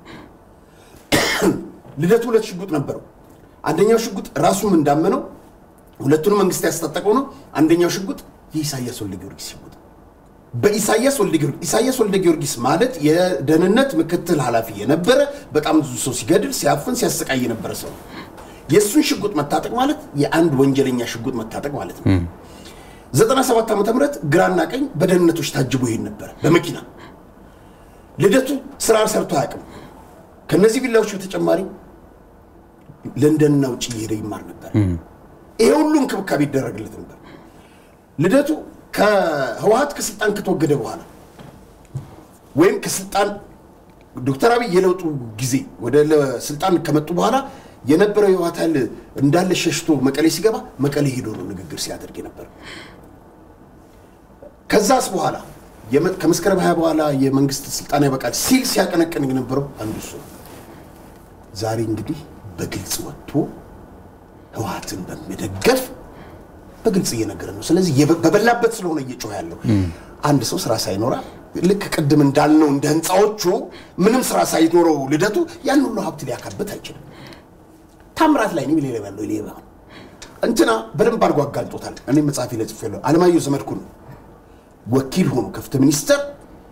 ልደቱ ሁለት ሽጉጥ ነበረው አንደኛው ሽጉጥ ራሱም እንዳመነው ሁለቱንም መንግስት ያስታጠቀው ነው አንደኛው ሽጉጥ የኢሳያስ ወልደ ጊዮርጊስ ሽጉጥ በኢሳያስ ወልደ ጊዮርጊስ ማለት የደህንነት ምክትል ኃላፊ የነበረ በጣም ብዙ ሰው ሲገድል ሲያፍን ሲያሰቃይ የነበረ ሰው የሱን ሽጉጥ መታጠቅ ማለት የአንድ ወንጀለኛ ሽጉጥ መታጠቅ ማለት ነው 97 ዓመተ ምህረት ግራና ቀኝ በደህንነቶች ታጅቦ ይሄን ነበር በመኪና ልደቱ ስራ ሰርቶ ያቀም ከነዚህ ቢላዎች በተጨማሪ ለንደንና ውጪ ይሄድ ይማር ነበር ይሄ ሁሉ እንክብካቤ ይደረግለት ነበር ልደቱ ከህወሓት ከስልጣን ከተወገደ በኋላ ወይም ከስልጣን ዶክተር አብይ የለውጡ ጊዜ ወደ ስልጣን ከመጡ በኋላ የነበረው ህወሓት እንዳለ ሸሽቶ መቀሌ ሲገባ መቀሌ ሄዶ ነው ንግግር ሲያደርግ ነበር ከዛስ በኋላ ከመስከረም 20 በኋላ የመንግስት ስልጣን ያበቃል ሲል ሲያቀነቅን የነበረው አንዱ እሱ ዛሬ እንግዲህ በግልጽ ወጥቶ ህወሓትን በመደገፍ በግልጽ እየነገረ ነው ስለዚህ በበላበት ስለሆነ እየጮህ ያለው አንድ ሰው ስራ ሳይኖራ ልክ ቀድም እንዳልነው እንደ ህንጻዎቹ ምንም ስራ ሳይኖረው ልደቱ ያን ሁሉ ሀብት ሊያካበት አይችልም ታምራት ላይ ነው ሊለበለው ሊለበው እንትና በደንብ አድርጎ አጋልጦታል እኔ መጻፊ ለጽፈለው አለማየሁ ዘመድኩን ወኪል ሆኖ ከፍተ ሚኒስተር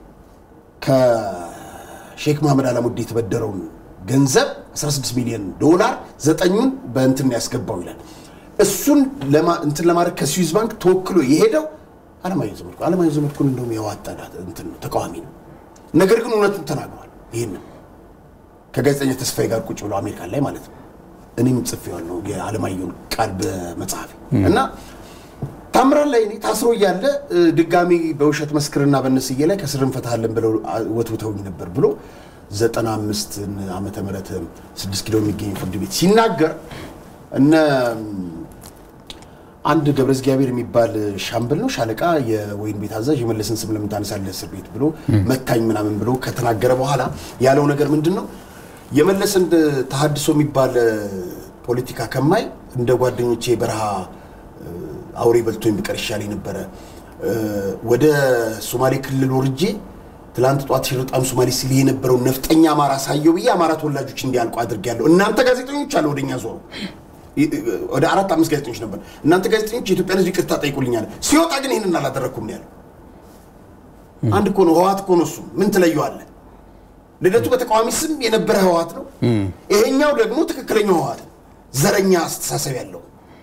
ከሼክ መሐመድ አላሙዲ የተበደረው ገንዘብ 16 ሚሊዮን ዶላር 9ን በእንትን ያስገባው ይላል እሱን እንትን ለማድረግ ከስዊዝ ባንክ ተወክሎ የሄደው አለማየሁ ዘመድኩን እንደውም ያዋጣዳ እንትን ነው ተቃዋሚ ነው ነገር ግን እውነቱን ተናግሯል ይሄንን ከጋዜጠኛ ተስፋዬ ጋር ቁጭ ብሎ አሜሪካ ላይ ማለት ነው እኔም ጽፌዋለሁ የአለማየሁን ቃል በመጽሐፍ እና ታምራት ላይ ታስሮ ያለ ድጋሚ በውሸት መስክርና በነስዬ ላይ ከስርን ፈታለን ብለው ወትውተውኝ ነበር ብሎ 95 ዓመተ ምህረት 6 ኪሎ የሚገኝ ፍርድ ቤት ሲናገር እነ አንድ ገብረዝ እግዚአብሔር የሚባል ሻምበል ነው ሻለቃ የወይን ቤት አዛዥ የመለስን ስም ለምን ታነሳለህ እስር ቤት ብሎ መታኝ ምናምን ብሎ ከተናገረ በኋላ ያለው ነገር ምንድነው የመለስን ተሐድሶ የሚባል ፖለቲካ ከማይ እንደ ጓደኞቼ በረሃ አውሬ በልቶኝ ቢቀር ይሻለኝ ነበር ወደ ሶማሌ ክልል ወርጄ ትላንት ጧት ሽርጣም ሶማሌ ሲል የነበረው ነፍጠኛ አማራ ሳየው ብዬ አማራ ተወላጆች እንዲያልቁ አድርጌያለሁ እናንተ ጋዜጠኞች አለ ወደኛ ዞሮ ወደ 4-5 ጋዜጠኞች ነበር እናንተ ጋዜጠኞች የኢትዮጵያን ሕዝብ ይቅርታ ጠይቁልኛል ሲወጣ ግን ይሄንን አላደረኩም ነው ያለው አንድ እኮ ነው ህዋት እኮ ነው እሱ ምን ትለየዋለህ ልደቱ በተቃዋሚ ስም የነበረ ህዋት ነው ይሄኛው ደግሞ ትክክለኛው ህዋት ዘረኛ አስተሳሰብ ያለው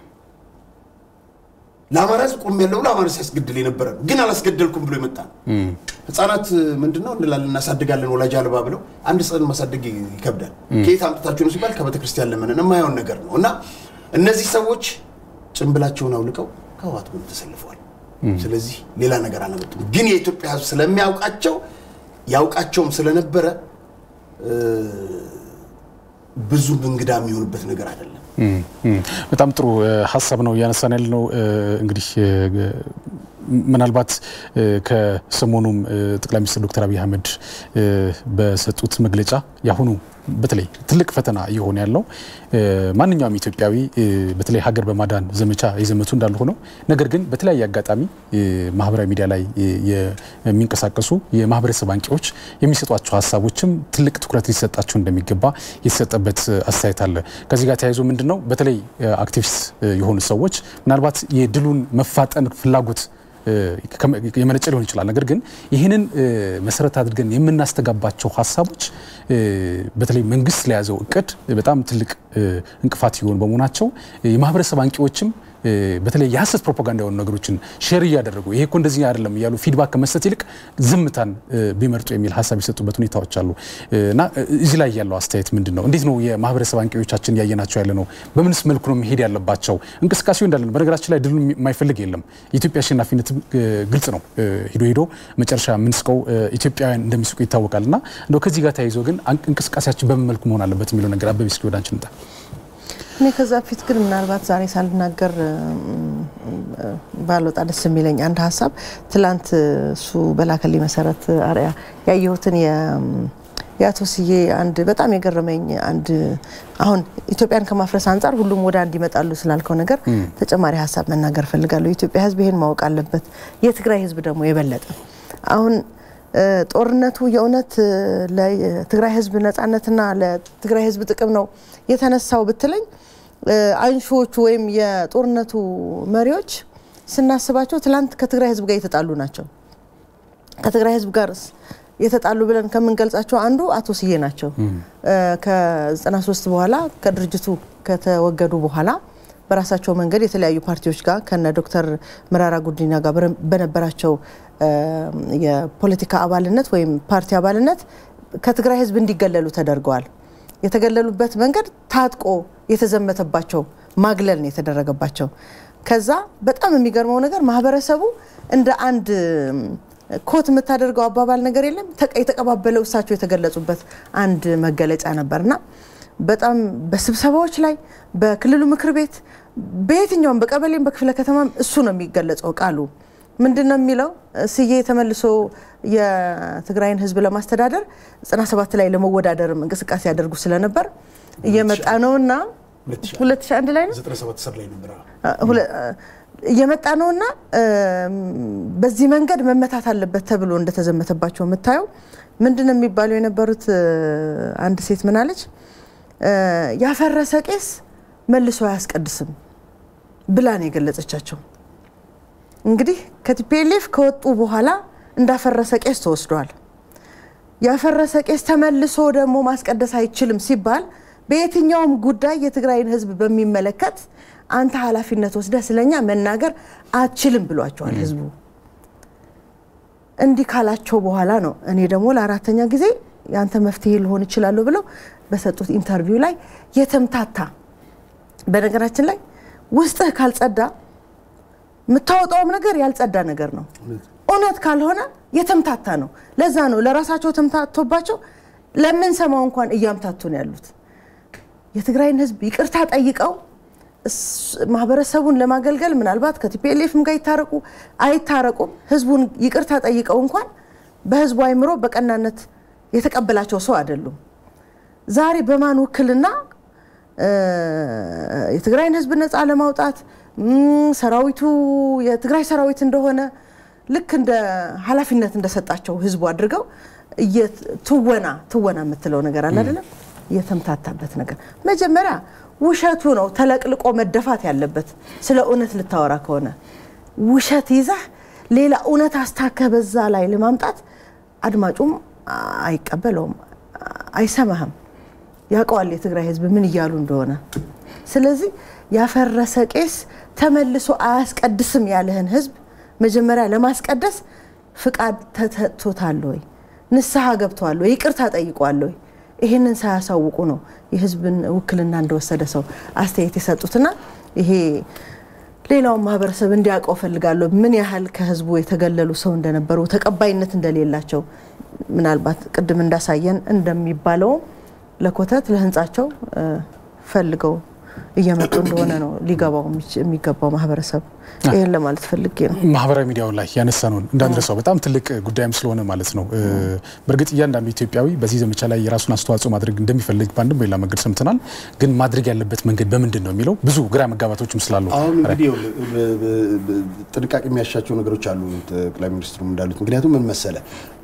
ለአማራዝ ቆም ያለው ለአማራ ሲያስገድል የነበረ ግን አላስገደልኩም ብሎ ይመጣ ህፃናት ምንድነው እንላለን እናሳድጋለን ወላጅ አልባ ብለው አንድ ጽን ማሳደግ ይከብዳል ከየት አምጥታችሁ ነው ሲባል ከቤተ ክርስቲያን ለምን የማይሆን ነገር ነውና እነዚህ ሰዎች ጭንብላቸውን አውልቀው ከህዋት ጋር ተሰልፈዋል ስለዚህ ሌላ ነገር አላመጡም ግን የኢትዮጵያ ህዝብ ስለሚያውቃቸው ያውቃቸውም ስለነበረ ብዙ እንግዳ የሚሆንበት ነገር አይደለም በጣም ጥሩ ሐሳብ ነው ያነሳን ያለው እንግዲህ ምናልባት ከሰሞኑም ጠቅላይ ሚኒስትር ዶክተር አብይ አህመድ በሰጡት መግለጫ ያሁኑ በተለይ ትልቅ ፈተና ይሆን ያለው ማንኛውም ኢትዮጵያዊ በተለይ ሀገር በማዳን ዘመቻ የዘመቱ እንዳለ ሆኖ ነገር ግን በተለያየ አጋጣሚ ማህበራዊ ሚዲያ ላይ የሚንቀሳቀሱ የማህበረሰብ አንቂዎች የሚሰጧቸው ሐሳቦችም ትልቅ ትኩረት ሊሰጣቸው እንደሚገባ የተሰጠበት አስተያየት አለ ከዚህ ጋር ተያይዞ ምንድነው በተለይ አክቲቪስት የሆኑ ሰዎች ምናልባት የድሉን መፋጠን ፍላጎት የመነጨ ሊሆን ይችላል ነገር ግን ይሄንን መሰረት አድርገን የምናስተጋባቸው ሐሳቦች በተለይ መንግስት ለያዘው እቅድ በጣም ትልቅ እንቅፋት ይሆን በመሆናቸው የማህበረሰብ አንቂዎችም በተለይ የሐሰት ፕሮፓጋንዳ የሆኑ ነገሮችን ሼር ያደረጉ ይሄ እኮ እንደዚህ አይደለም ይያሉ ፊድባክ ከመስጠት ይልቅ ዝምታን ቢመርጡ የሚል ሐሳብ ይሰጡበት ሁኔታዎች አሉ እና እዚህ ላይ ያለው አስተያየት ምንድነው እንዴት ነው የማህበረሰብ አንቂዎቻችን ያየናቸው ያለ ነው በምንስ መልኩ ነው መሄድ ያለባቸው እንቅስቃሴው እንዳለ በነገራችን ላይ ድሉን የማይፈልግ የለም ኢትዮጵያ አሸናፊነት ግልጽ ነው ሄዶ መጨረሻ ምንስቀው ኢትዮጵያውያን እንደሚስቁ ይታወቃልና እንደው ከዚህ ጋር ተያይዞ ግን እንቅስቃሴያችን በምን መልኩ መሆን አለበት የሚለው ነገር አበብ እስኪ ወዳንቺ እንጣ እኔ ከዛ ፊት ግን ምናልባት ዛሬ ሳልናገር ባልወጣ ደስ የሚለኝ አንድ ሐሳብ ትላንት ሱ በላከልኝ መሰረት አሪያ ያየሁትን ያቶስዬ አንድ በጣም የገረመኝ አንድ አሁን ኢትዮጵያን ከማፍረስ አንፃር ሁሉም ወደ አንድ ይመጣሉ ስላልከው ነገር ተጨማሪ ሐሳብ መናገር ፈልጋለሁ ኢትዮጵያ ህዝብ ይሄን ማወቅ አለበት የትግራይ ህዝብ ደግሞ የበለጠ አሁን ጦርነቱ የእውነት ለትግራይ ህዝብ ነፃነትና ለትግራይ ህዝብ ጥቅም ነው የተነሳው ብትለኝ አንሾቹ ወይም የጦርነቱ መሪዎች ስናስባቸው ትላንት ከትግራይ ህዝብ ጋር የተጣሉ ናቸው ከትግራይ ህዝብ ጋር የተጣሉ ብለን ከመንገልጻቸው አንዱ አቶ ስዬ ናቸው ከ93 በኋላ ከድርጅቱ ከተወገዱ በኋላ በራሳቸው መንገድ የተለያዩ ፓርቲዎች ጋር ከነ ዶክተር መራራ ጉዲና ጋር በነበራቸው የፖለቲካ አባልነት ወይም ፓርቲ አባልነት ከትግራይ ህዝብ እንዲገለሉ ተደርገዋል የተገለሉበት መንገድ ታጥቆ የተዘመተባቸው ማግለል ነው የተደረገባቸው ከዛ በጣም የሚገርመው ነገር ማህበረሰቡ እንደ አንድ ኮት መታደርገው አባባል ነገር የለም የተቀባበለው እሳቸው የተገለጹበት አንድ መገለጫ ነበርና በጣም በስብሰባዎች ላይ በክልሉ ምክር ቤት በየትኛውም በቀበሌም በክፍለ ከተማም እሱ ነው የሚገለጸው ቃሉ ምንድነው የሚለው ስዬ ተመልሶ የትግራይን ህዝብ ለማስተዳደር 97 ላይ ለመወዳደርም እንቅስቃሴ ያደርጉ ስለነበር እየመጣ ነውና 2001 ላይ ነው 97 ሰር ላይ ነበር እየመጣ ነውና በዚህ መንገድ መመታት አለበት ተብሎ እንደተዘመተባቸው መታየው ምንድነው የሚባለው የነበሩት አንድ ሴት ምን አለች ያፈረሰ ቄስ መልሶ ያስቀድስም ብላን የገለጸቻቸው እንግዲህ ከቲፒኤልኤፍ ከወጡ በኋላ እንዳፈረሰ ቄስ ተወስዷል ያፈረሰ ቄስ ተመልሶ ደግሞ ማስቀደስ አይችልም ሲባል በየትኛውም ጉዳይ የትግራይን ህዝብ በሚመለከት አንተ ኃላፊነት ወስደ ስለኛ መናገር አትችልም ብሏቸዋል ህዝቡ እንዲህ ካላቸው በኋላ ነው እኔ ደግሞ ለአራተኛ ጊዜ ያንተ መፍትሄ ሊሆን ይችላል ብለው በሰጡት ኢንተርቪው ላይ የተምታታ በነገራችን ላይ ውስጥህ ካልጸዳ ምታወጣው ነገር ያልጸዳ ነገር ነው ኦነት ካልሆነ የተምታታ ነው ለዛ ነው ለራሳቸው ተምታቶባቸው ለምን ሰማው እንኳን እያምታቱ ነው ያሉት የትግራይን ህዝብ ይቅርታ ጠይቀው ማህበረሰቡን ለማገልገል ምናልባት ከቲፒኤልኤፍም ጋር አይታረቁም ህዝቡን ይቅርታ ጠይቀው እንኳን በህዝቡ አይምሮ በቀናነት የተቀበላቸው ሰው አይደሉም ዛሬ በማን ወክልና የትግራይን ህዝብ ነፃ ለማውጣት ሰራዊቱ የትግራይ ሰራዊት እንደሆነ ልክ እንደ ኃላፊነት እንደሰጣቸው ህዝቡ አድርገው ትወና የምትለው ነገር አለ አይደለም የተምታታበት ነገር መጀመሪያ ውሸቱ ነው ተለቅልቆ መደፋት ያለበት ስለ እውነት ልታወራ ከሆነ ውሸት ይዘህ ሌላ እውነት አስተካከበዛ ላይ ለማምጣት አድማጩም አይቀበለውም አይሰማህም ያቀዋል የትግራይ ህዝብ ምን ይያሉ እንደሆነ ስለዚህ ያፈረሰ ቄስ ተመልሶ አያስቀድስም ያለህን ህዝብ መጀመሪያ ለማስቀደስ ፍቃድ ተተቶታል ወይ ንስሐ ገብቷል ወይ ይቅርታ ጠይቋል ወይ ይሄንን ሳያሳውቁ ነው የህዝብን ውክልና እንደወሰደ ሰው አስተያየት የሰጡትና ይሄ ሌላው ማህበረሰብ እንዲያውቀው ፈልጋለሁ ምን ያህል ከህዝቡ የተገለሉ ሰው እንደነበሩ ተቀባይነት እንደሌላቸው ምናልባት ቅድም እንዳሳየን እንደሚባለው ለኮተት ለህንጻቸው ፈልገው እየመጡ እንደሆነ ነው ሊገባው የሚገባው ማህበረሰብ ይሄን ለማለት ፈልጌ ነው ማህበራዊ ሚዲያው ላይ ያነሳነው እንዳንደረሰው በጣም ትልቅ ጉዳይም ስለሆነ ማለት ነው በርግጥ እያንዳንዱ ኢትዮጵያዊ በዚህ ዘመቻ ላይ የራሱን አስተዋጽኦ ማድረግ እንደሚፈልግ ባንድም በሌላ መንገድ ሰምተናል ግን ማድረግ ያለበት መንገድ በመንድን ነው የሚለው ብዙ ግራ መጋባቶችም ስላሉ አሁን እንግዲህ ጥንቃቄ የሚያሻቸው ነገሮች አሉ ጠቅላይ ሚኒስትሩም እንዳሉት ምክንያቱም ምን መሰለ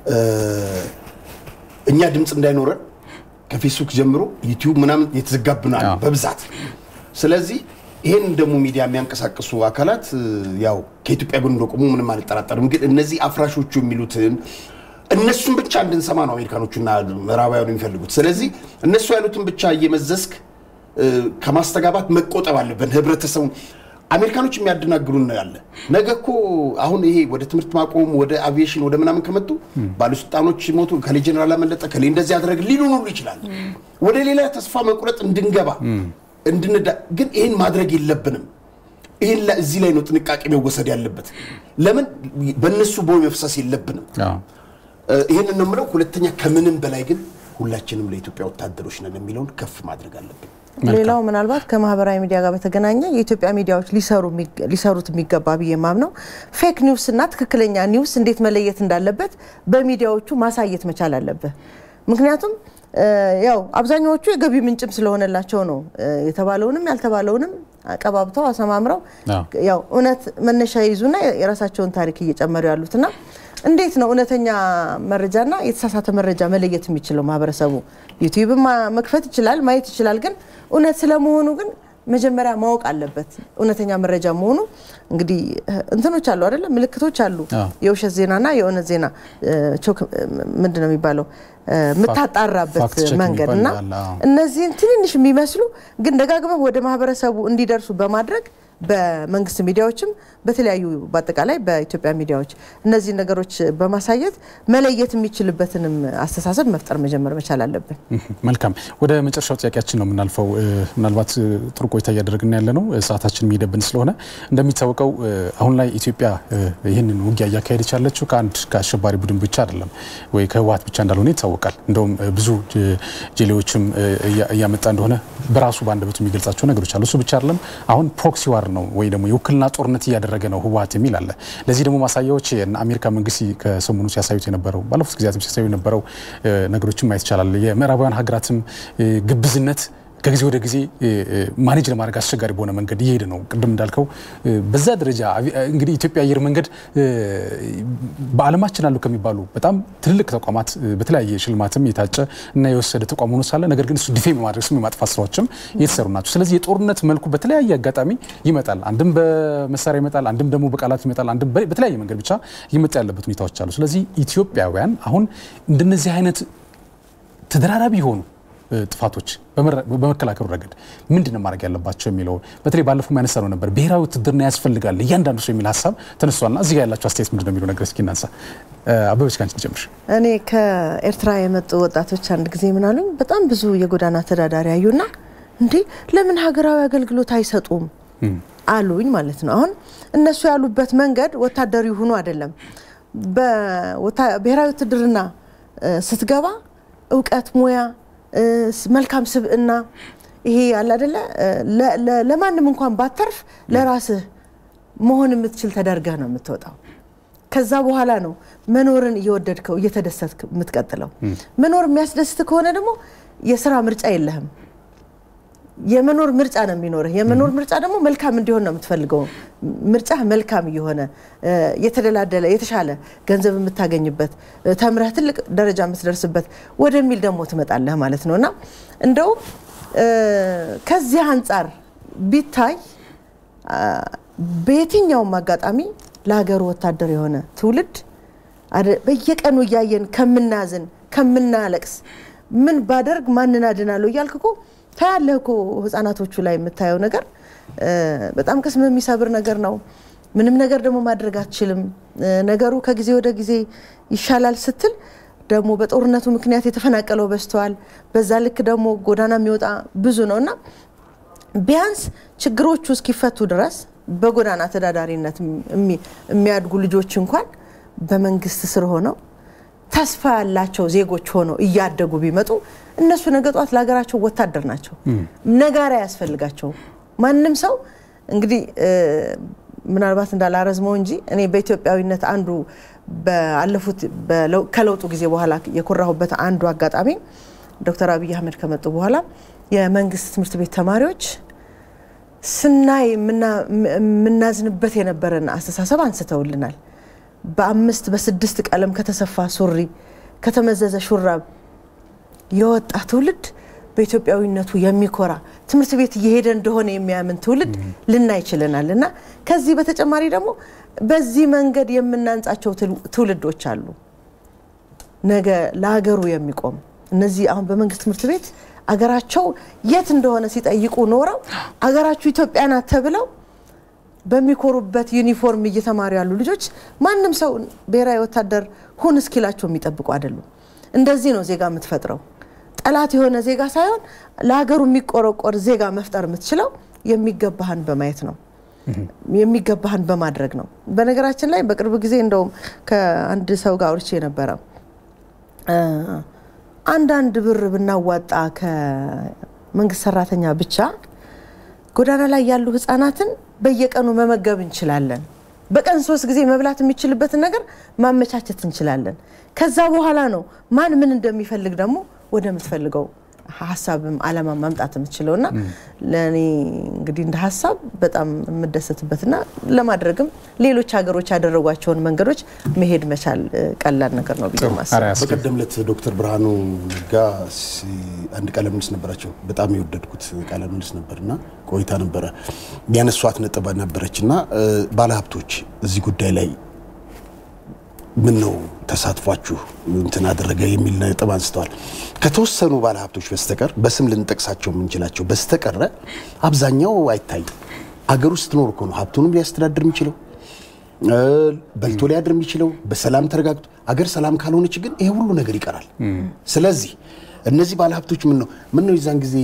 እኛ ድምጽ እንዳይኖረን ከፌስቡክ ጀምሮ ዩቲዩብ ምናምን የተዘጋብናል በብዛት ስለዚህ ይሄን ደሞ ሚዲያ የሚያንቀሳቅሱ አካላት ያው ከኢትዮጵያ ጎን እንደቆሙ ምንም አልጠራጠርም ግን እነዚህ አፍራሾቹ የሚሉትን እነሱን ብቻ እንድንሰማ ነው አሜሪካኖቹና ምዕራባውያኑ የሚፈልጉት ስለዚህ እነሱ ያሉትን ብቻ እየመዘስክ ከማስተጋባት መቆጠብ አለብን ህብረተሰቡ አሜሪካኖች የሚያደናግሩን ነው ያለ ነገኮ አሁን ይሄ ወደ ትምርት ማቆም ወደ አቪዬሽን ወደ ምናምን ከመጡ ባለስልጣኖች ሞቱ ከሌ ጀነራል አመለጠ ከሌ እንደዚህ ያደረግ ሊሉን ሁሉ ይችላል ወደ ሌላ ተስፋ መቁረጥ እንድንገባ ግን ይሄን ማድረግ የለብንም ይሄን እዚህ ላይ ነው ጥንቃቄ መወሰድ ያለበት ለምን በእነሱ ቦይ መፍሰስ የለብንም ይሄን ነው ምለው ሁለተኛ ከምንም በላይ ግን ሁላችንም ለኢትዮጵያ ወታደሮች ነን የሚለውን ከፍ ማድረግ አለብን ሌላው ምናልባት ከማህበራዊ ሚዲያ ጋር በተገናኘ የኢትዮጵያ ሚዲያዎች ሊሰሩት የሚገባ በየማምነው ፌክ ኒውስ እና ትክክለኛ ኒውስ እንዴት መለየት እንዳለበት በሚዲያዎቹ ማሳየት መቻል አለበት ምክንያቱም ያው አብዛኛዎቹ የገቢ ምንጭም ስለሆነላቸው ነው የተባለውንም ያልተባለውንም አቀባብተው አሰማምረው ያው እውነት መነሻ ይዙና የራሳቸውን ታሪክ እየጨመሩ ያሉትና እንዴት ነው እውነተኛ መረጃና የተሳሳተ መረጃ መለየት የሚችለው ማህበረሰቡ ዩቲዩብ መክፈት ይችላል ማየት ይችላል ግን እውነት ስለመሆኑ ግን መጀመሪያ ማወቅ አለበት እውነተኛ መረጃ መሆኑ እንግዲህ እንትኖች አሉ አይደል ምልክቶች አሉ የውሸት ዜናና የእውነት ዜና ምንድነው የሚባለው መታጣራበት መንገድና እነዚህን ትንንሽ የሚመስሉ ግን ደጋግመው ወደ ማህበረሰቡ እንዲደርሱ በማድረግ በመንግስት ሚዲያዎችም በተለያዩ በአጠቃላይ በኢትዮጵያ ሚዲያዎች እነዚህ ነገሮች በማሳየት መለየት የሚችልበትንም አስተሳሰብ መፍጠር መጀመር መቻል አለብን መልካም ወደ መጨረሻው ጥያቄያችን ነው ምናልፈው ምናልባት ጥሩ ቆይታ ያደረግን ያለ ነው ሰዓታችን የሚደብን ስለሆነ እንደሚታወቀው አሁን ላይ ኢትዮጵያ ይሄንን ውጊያ ያካሄደች ያለችው ከአሸባሪ ቡድን ብቻ አይደለም ወይ ከህወሓት ብቻ እንዳልሆነ ይታወቃል እንደውም ብዙ ጄሌዎችም ያመጣ እንደሆነ በራሱ ባንደበቱ የሚገልጻቸው ነገሮች አሉ እሱ ብቻ አይደለም አሁን ፕሮክሲ ዋር ነው ወይ ደግሞ የውክልና ጦርነት ያደረገ ነው ህወሓት የሚል አለ ለዚህ ደግሞ ማሳያዎች የአሜሪካ መንግስት ከሰሞኑ ሲያሳዩት የነበረው ባለፉት ጊዜያትም ሲያሳዩ የነበረው ነገሮችን ማየት ይቻላል የምዕራባውያን ሀገራትም ግብዝነት ከጊዜ ወደ ጊዜ ማኔጅ ለማድረግ አስቸጋሪ በሆነ መንገድ ይሄድ ነው ቅድም እንዳልከው በዛ ደረጃ እንግዲህ ኢትዮጵያ አየር መንገድ በአለማችን አሉ ከሚባሉ በጣም ትልልቅ ተቋማት በተለያየ ሽልማትም የታጨ እና የወሰደ ተቋም ሆኖ ሳለ ነገር ግን እሱ ዲፌም ማድረግ ስም ማጥፋት ስራዎችም እየተሰሩ ናቸው ስለዚህ የጦርነት መልኩ በተለያየ አጋጣሚ ይመጣል አንድም በመሳሪያ ይመጣል አንድም ደግሞ በቃላት ይመጣል አንድም በተለያየ መንገድ ብቻ ይመጣ ያለበት ሁኔታዎች አሉ ስለዚህ ኢትዮጵያውያን አሁን እንደነዚህ አይነት ተደራራቢ ሆኑ ጥፋቶች በመከላከሉ ረገድ ምንድነው ማድረግ ያለባቸው የሚለው በተለይ ባለፈው ያነሳነው ነበር ብሔራዊ ውትድርና ያስፈልጋል እያንዳንዱ ሰው የሚል ሐሳብ ተነስቷልና እዚህ ጋር ያላችሁ አስተያየት ምንድነው የሚለው ነገር እስኪ እናንሳ አበበች ካንቺ ጀምር እኔ ከኤርትራ የመጡ ወጣቶች አንድ ጊዜ ምን አሉኝ በጣም ብዙ የጎዳና ተዳዳሪ አዩና እንዴ ለምን ሀገራዊ አገልግሎት አይሰጡም አሉኝ ማለት ነው አሁን እነሱ ያሉበት መንገድ ወታደሩ ሆኖ አይደለም በብሔራዊ ውትድርና ስትገባ ዕውቀት ሙያ መልካም ስብዕና ይሄ ያለ አይደለ ለማንም እንኳን ባተርፍ ለራስህ መሆን የምትችል ተደርገህ ነው የምትወጣው ከዛ በኋላ ነው መኖርን እየወደድከው እየተደሰትክ የምትቀጥለው መኖር የሚያስደስት ከሆነ ደግሞ የሥራ ምርጫ የለህም የመኖር ምርጫ ነው የሚኖርህ የመኖር ምርጫ ደግሞ መልካም እንዲሆን ነው የምትፈልገው ምርጫ መልካም ይሆነ የተደላደለ የተሻለ ገንዘብ የምታገኝበት ተምረህ ትልቅ ደረጃ የምትደርስበት ወደሚል ደግሞ ትመጣለህ ማለት ነውና እንደው ከዚህ አንፃር ቢታይ በየትኛው ማጋጣሚ ለሀገሩ ወታደር የሆነ ትውልድ በየቀኑ ያየን ከመናዘን ከመናለቅስ ምን ባደርግ ማንና አድናለሁ ይልኩ ታያለህኮ ህፃናቶቹ ላይ የምታየው ነገር በጣም ቅስም የሚሰብር ነገር ነው ምንም ነገር ደግሞ ማድረግ አትችልም ነገሩ ከጊዜ ወደ ጊዜ ይሻላል ስትል ደግሞ በጦርነቱ ምክንያት የተፈናቀለው በስተዋል በዛ ልክ ደግሞ ጎዳና የሚወጣ ብዙ ነውና ቢያንስ ችግሮቹ እስኪፈቱ ድረስ በጎዳና ተዳዳሪነት የሚያድጉ ልጆች እንኳን በመንግስት ስር ሆነው ተስፋ ያላቸው ዜጎች ሆነው እያደጉ ቢመጡ እነሱ ነገጧት ለሀገራቸው ወታደር ናቸው ነጋራ ያስፈልጋቸው ማንንም ሰው እንግዲህ ምናልባት እንዳላረዝመው እንጂ እኔ በኢትዮጵያዊነት አንዱ ባለፉት ከለውጡ ጊዜ በኋላ የኮራሁበት አንዱ አጋጣሚ ዶክተር አብይ አህመድ ከመጡ በኋላ የመንግስት ትምህርት ቤት ተማሪዎች ስናይ ምናዝንበት የነበረና አስተሳሰብ አንስተውልናል በአምስት በስድስት ቀለም ከተሰፋ ሱሪ ከተመዘዘ ሹራብ የወጣ ትውልድ በኢትዮጵያዊነቱ የሚኮራ ትምህርት ቤት እየሄደ እንደሆነ የሚያምን ትውልድ ልናይ ይችላልና ከዚህ በተጨማሪ ደግሞ በዚህ መንገድ የምናንጻቸው ትውልዶች አሉ ነገ ለሀገሩ የሚቆም እነዚህ አሁን በመንግስት ትምህርት ቤት አገራቸው የት እንደሆነ ሲጠይቁ ኖረው አገራቸው ኢትዮጵያ ናት ተብለው በሚኮሩበት ዩኒፎርም እየተማሩ ያሉ ልጆች ማንንም ሰው ብሔራዊ ወታደር ሁን እስኪላቸው የሚጠብቁ አይደሉም እንደዚህ ነው ዜጋ የምትፈጥረው ጠላት የሆነ ዜጋ ሳይሆን ለሀገሩ የሚቆረቆር ዜጋ መፍጠር የምትችለው የሚገባህን በማየት ነው የሚገባህን በማድረግ ነው በነገራችን ላይ በቅርብ ጊዜ እንደውም ከአንድ ሰው ጋር አውርቼ ነበር አንዳንድ ብር ብናዋጣ ከመንግስት ሰራተኛ ብቻ ጎዳና ላይ ያሉ ህፃናትን በየቀኑ መመገብ እንችላለን በቀን 3 ጊዜ መብላት የሚችልበት ነገር ማመቻቸት እንችላለን ከዛ በኋላ ነው ማን ምን እንደሚፈልግ ደግሞ ወደ ምትፈልገው ሐሳብም ዓላማ ማምጣት የምትችለውና ለኔ እንግዲህ እንደ ሐሳብ በጣም የምደሰትበትና ለማድረግም ሌሎች ሀገሮች ያደረጓቸውን መንገዶች መሄድ መቻል ቀላል ነገር ነው ቢማስ በቀደምለት ዶክተር ብርሃኑ ነጋ አንድ ቃለ ምልልስ ነበራቸው በጣም የወደድኩት ቃለ ምልልስ ነበርና ቆይታ ነበረ ያነሷት ነጥብ ነበረችና ባለሀብቶች እዚህ ጉዳይ ላይ ምን ነው ተሳትፏችሁ እንትን አደረገ የሚል ነጥብ አንስተዋል ከተወሰኑ ባለሀብቶች በስተቀር በስም ልንጠቅሳቸው ምንችላቸው በስተቀር አብዛኛው አይታይ አገር ውስጥ ኖር እኮ ነው ሀብቱንም ሊያስተዳድር የሚችለው በልቶ ሊያድር የሚችለው በሰላም ተረጋግቶ አገር ሰላም ካልሆነች ግን ይሄ ሁሉ ነገር ይቀራል ስለዚህ እነዚህ ባለሀብቶች ምን ነው ይዛን ጊዜ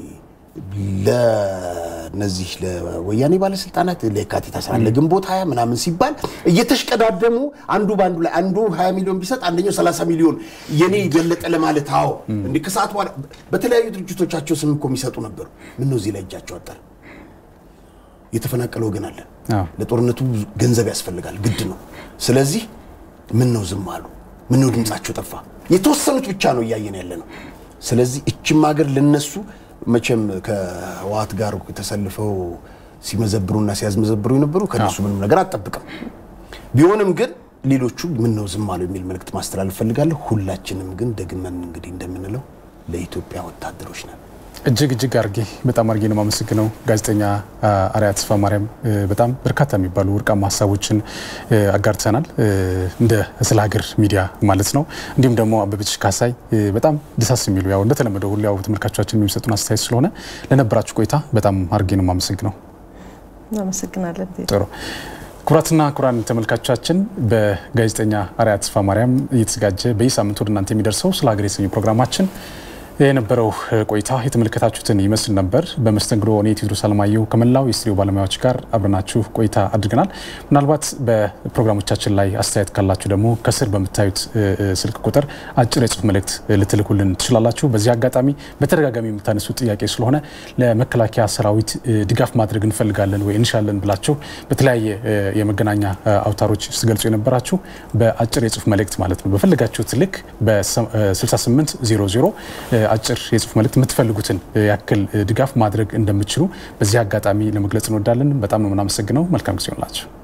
ለነዚህ ለወያኔ ባለስልጣናት ለካቲት 11 ለግንቦት 20 ምናምን ሲባል እየተሽቀዳደሙ አንዱ ባንዱ ላይ አንዱ 20 ሚሊዮን ቢሰጥ አንደኛው 30 ሚሊዮን የኔ ይበለጠ ለማለት አዎ እንዴ ከሰዓት በኋላ በተለያዩ ድርጅቶቻቸው ስም እኮ የሚሰጡ ነበር ምን ነው እዚህ ላይ እጃቸው አጠረ የተፈናቀለው ግን አለ ለጦርነቱ ገንዘብ ያስፈልጋል ግድ ነው ስለዚህ ምን ነው ዝም አሉ ምን ነው ድምጻቸው ጠፋ የተወሰኑት ብቻ ነው ያያየን ያለ ነው ስለዚህ እቺም ሀገር ለነሱ መቼም ከዋት ጋር ተሰልፈው ሲመዘብሩና ሲያዝመዘብሩ የነበሩ ከነሱ ምንም ነገር አጣብቀም ቢሆንም ግን ሌሎቹ ምን ነው ዝም አሉ የሚል መልእክት ማስተላለፍ ፈልጋለሁ ሁላችንም ግን ደግመን እንግዲህ እንደምንለው ለኢትዮጵያ ወታደሮች ነን እጅግ አርጌ በጣም አርጌ ነው ማመስግነው ጋዜጠኛ አርያ ተስፋ ማርያም በጣም በርካታ የሚባሉ ወርቃማ ሐሳቦችን አጋርተናል እንደ ስለ ሀገር ሚዲያ ማለት ነው እንዲሁም ደግሞ አበበች ካሳይ በጣም ደሳስ የሚሉ ያው እንደተለመደው ሁሉ ያው ተመልካቾቻችን የሚሰጡን አስተያየት ስለሆነ ለነበራችሁ ቆይታ በጣም አርጌ ነው ማመስግነው እናመሰግናለን ጥሩ ኩራትና ኩራን ተመልካቾቻችን በጋዜጠኛ አርያ ተስፋ ማርያም እየተዘጋጀ በየሳምንቱ ወደ እናንተ የሚደርሰው ስለ ሀገር የሰኞ ፕሮግራማችን የነበረው ቆይታ የተመለከታችሁትን ይመስል ነበር። በመስተንግዶ እኔ ቴዎድሮስ አለማየሁ ከመላው የስቱዲዮ ባለሙያዎች ጋር አብረናችሁ ቆይታ አድርገናል። ምናልባት በፕሮግራሞቻችን ላይ አስተያየት ካላችሁ ደግሞ ከስር በመታዩት ስልክ ቁጥር አጭር የጽሁፍ መልእክት ልትልኩልን ትችላላችሁ። በዚህ አጋጣሚ በተደጋጋሚ የምታነሱት ጥያቄ ስለሆነ ለመከላከያ ሰራዊት ድጋፍ ማድረግ እንፈልጋለን ወይ እንሻለን ብላችሁ በተለያየ የመገናኛ አውታሮች ስትገልጹ የነበራችሁ በአጭር የጽሁፍ መልእክት ማለት ነው በፈልጋችሁት ልክ በ6800 አጭር የጽሁፍ መልእክት የምትፈልጉትን ያክል ድጋፍ ማድረግ እንደምትችሉ በዚህ አጋጣሚ ለመግለጽ እንወዳለን። በጣም ነው እናመሰግነው። መልካም ጊዜ ይሁንላችሁ።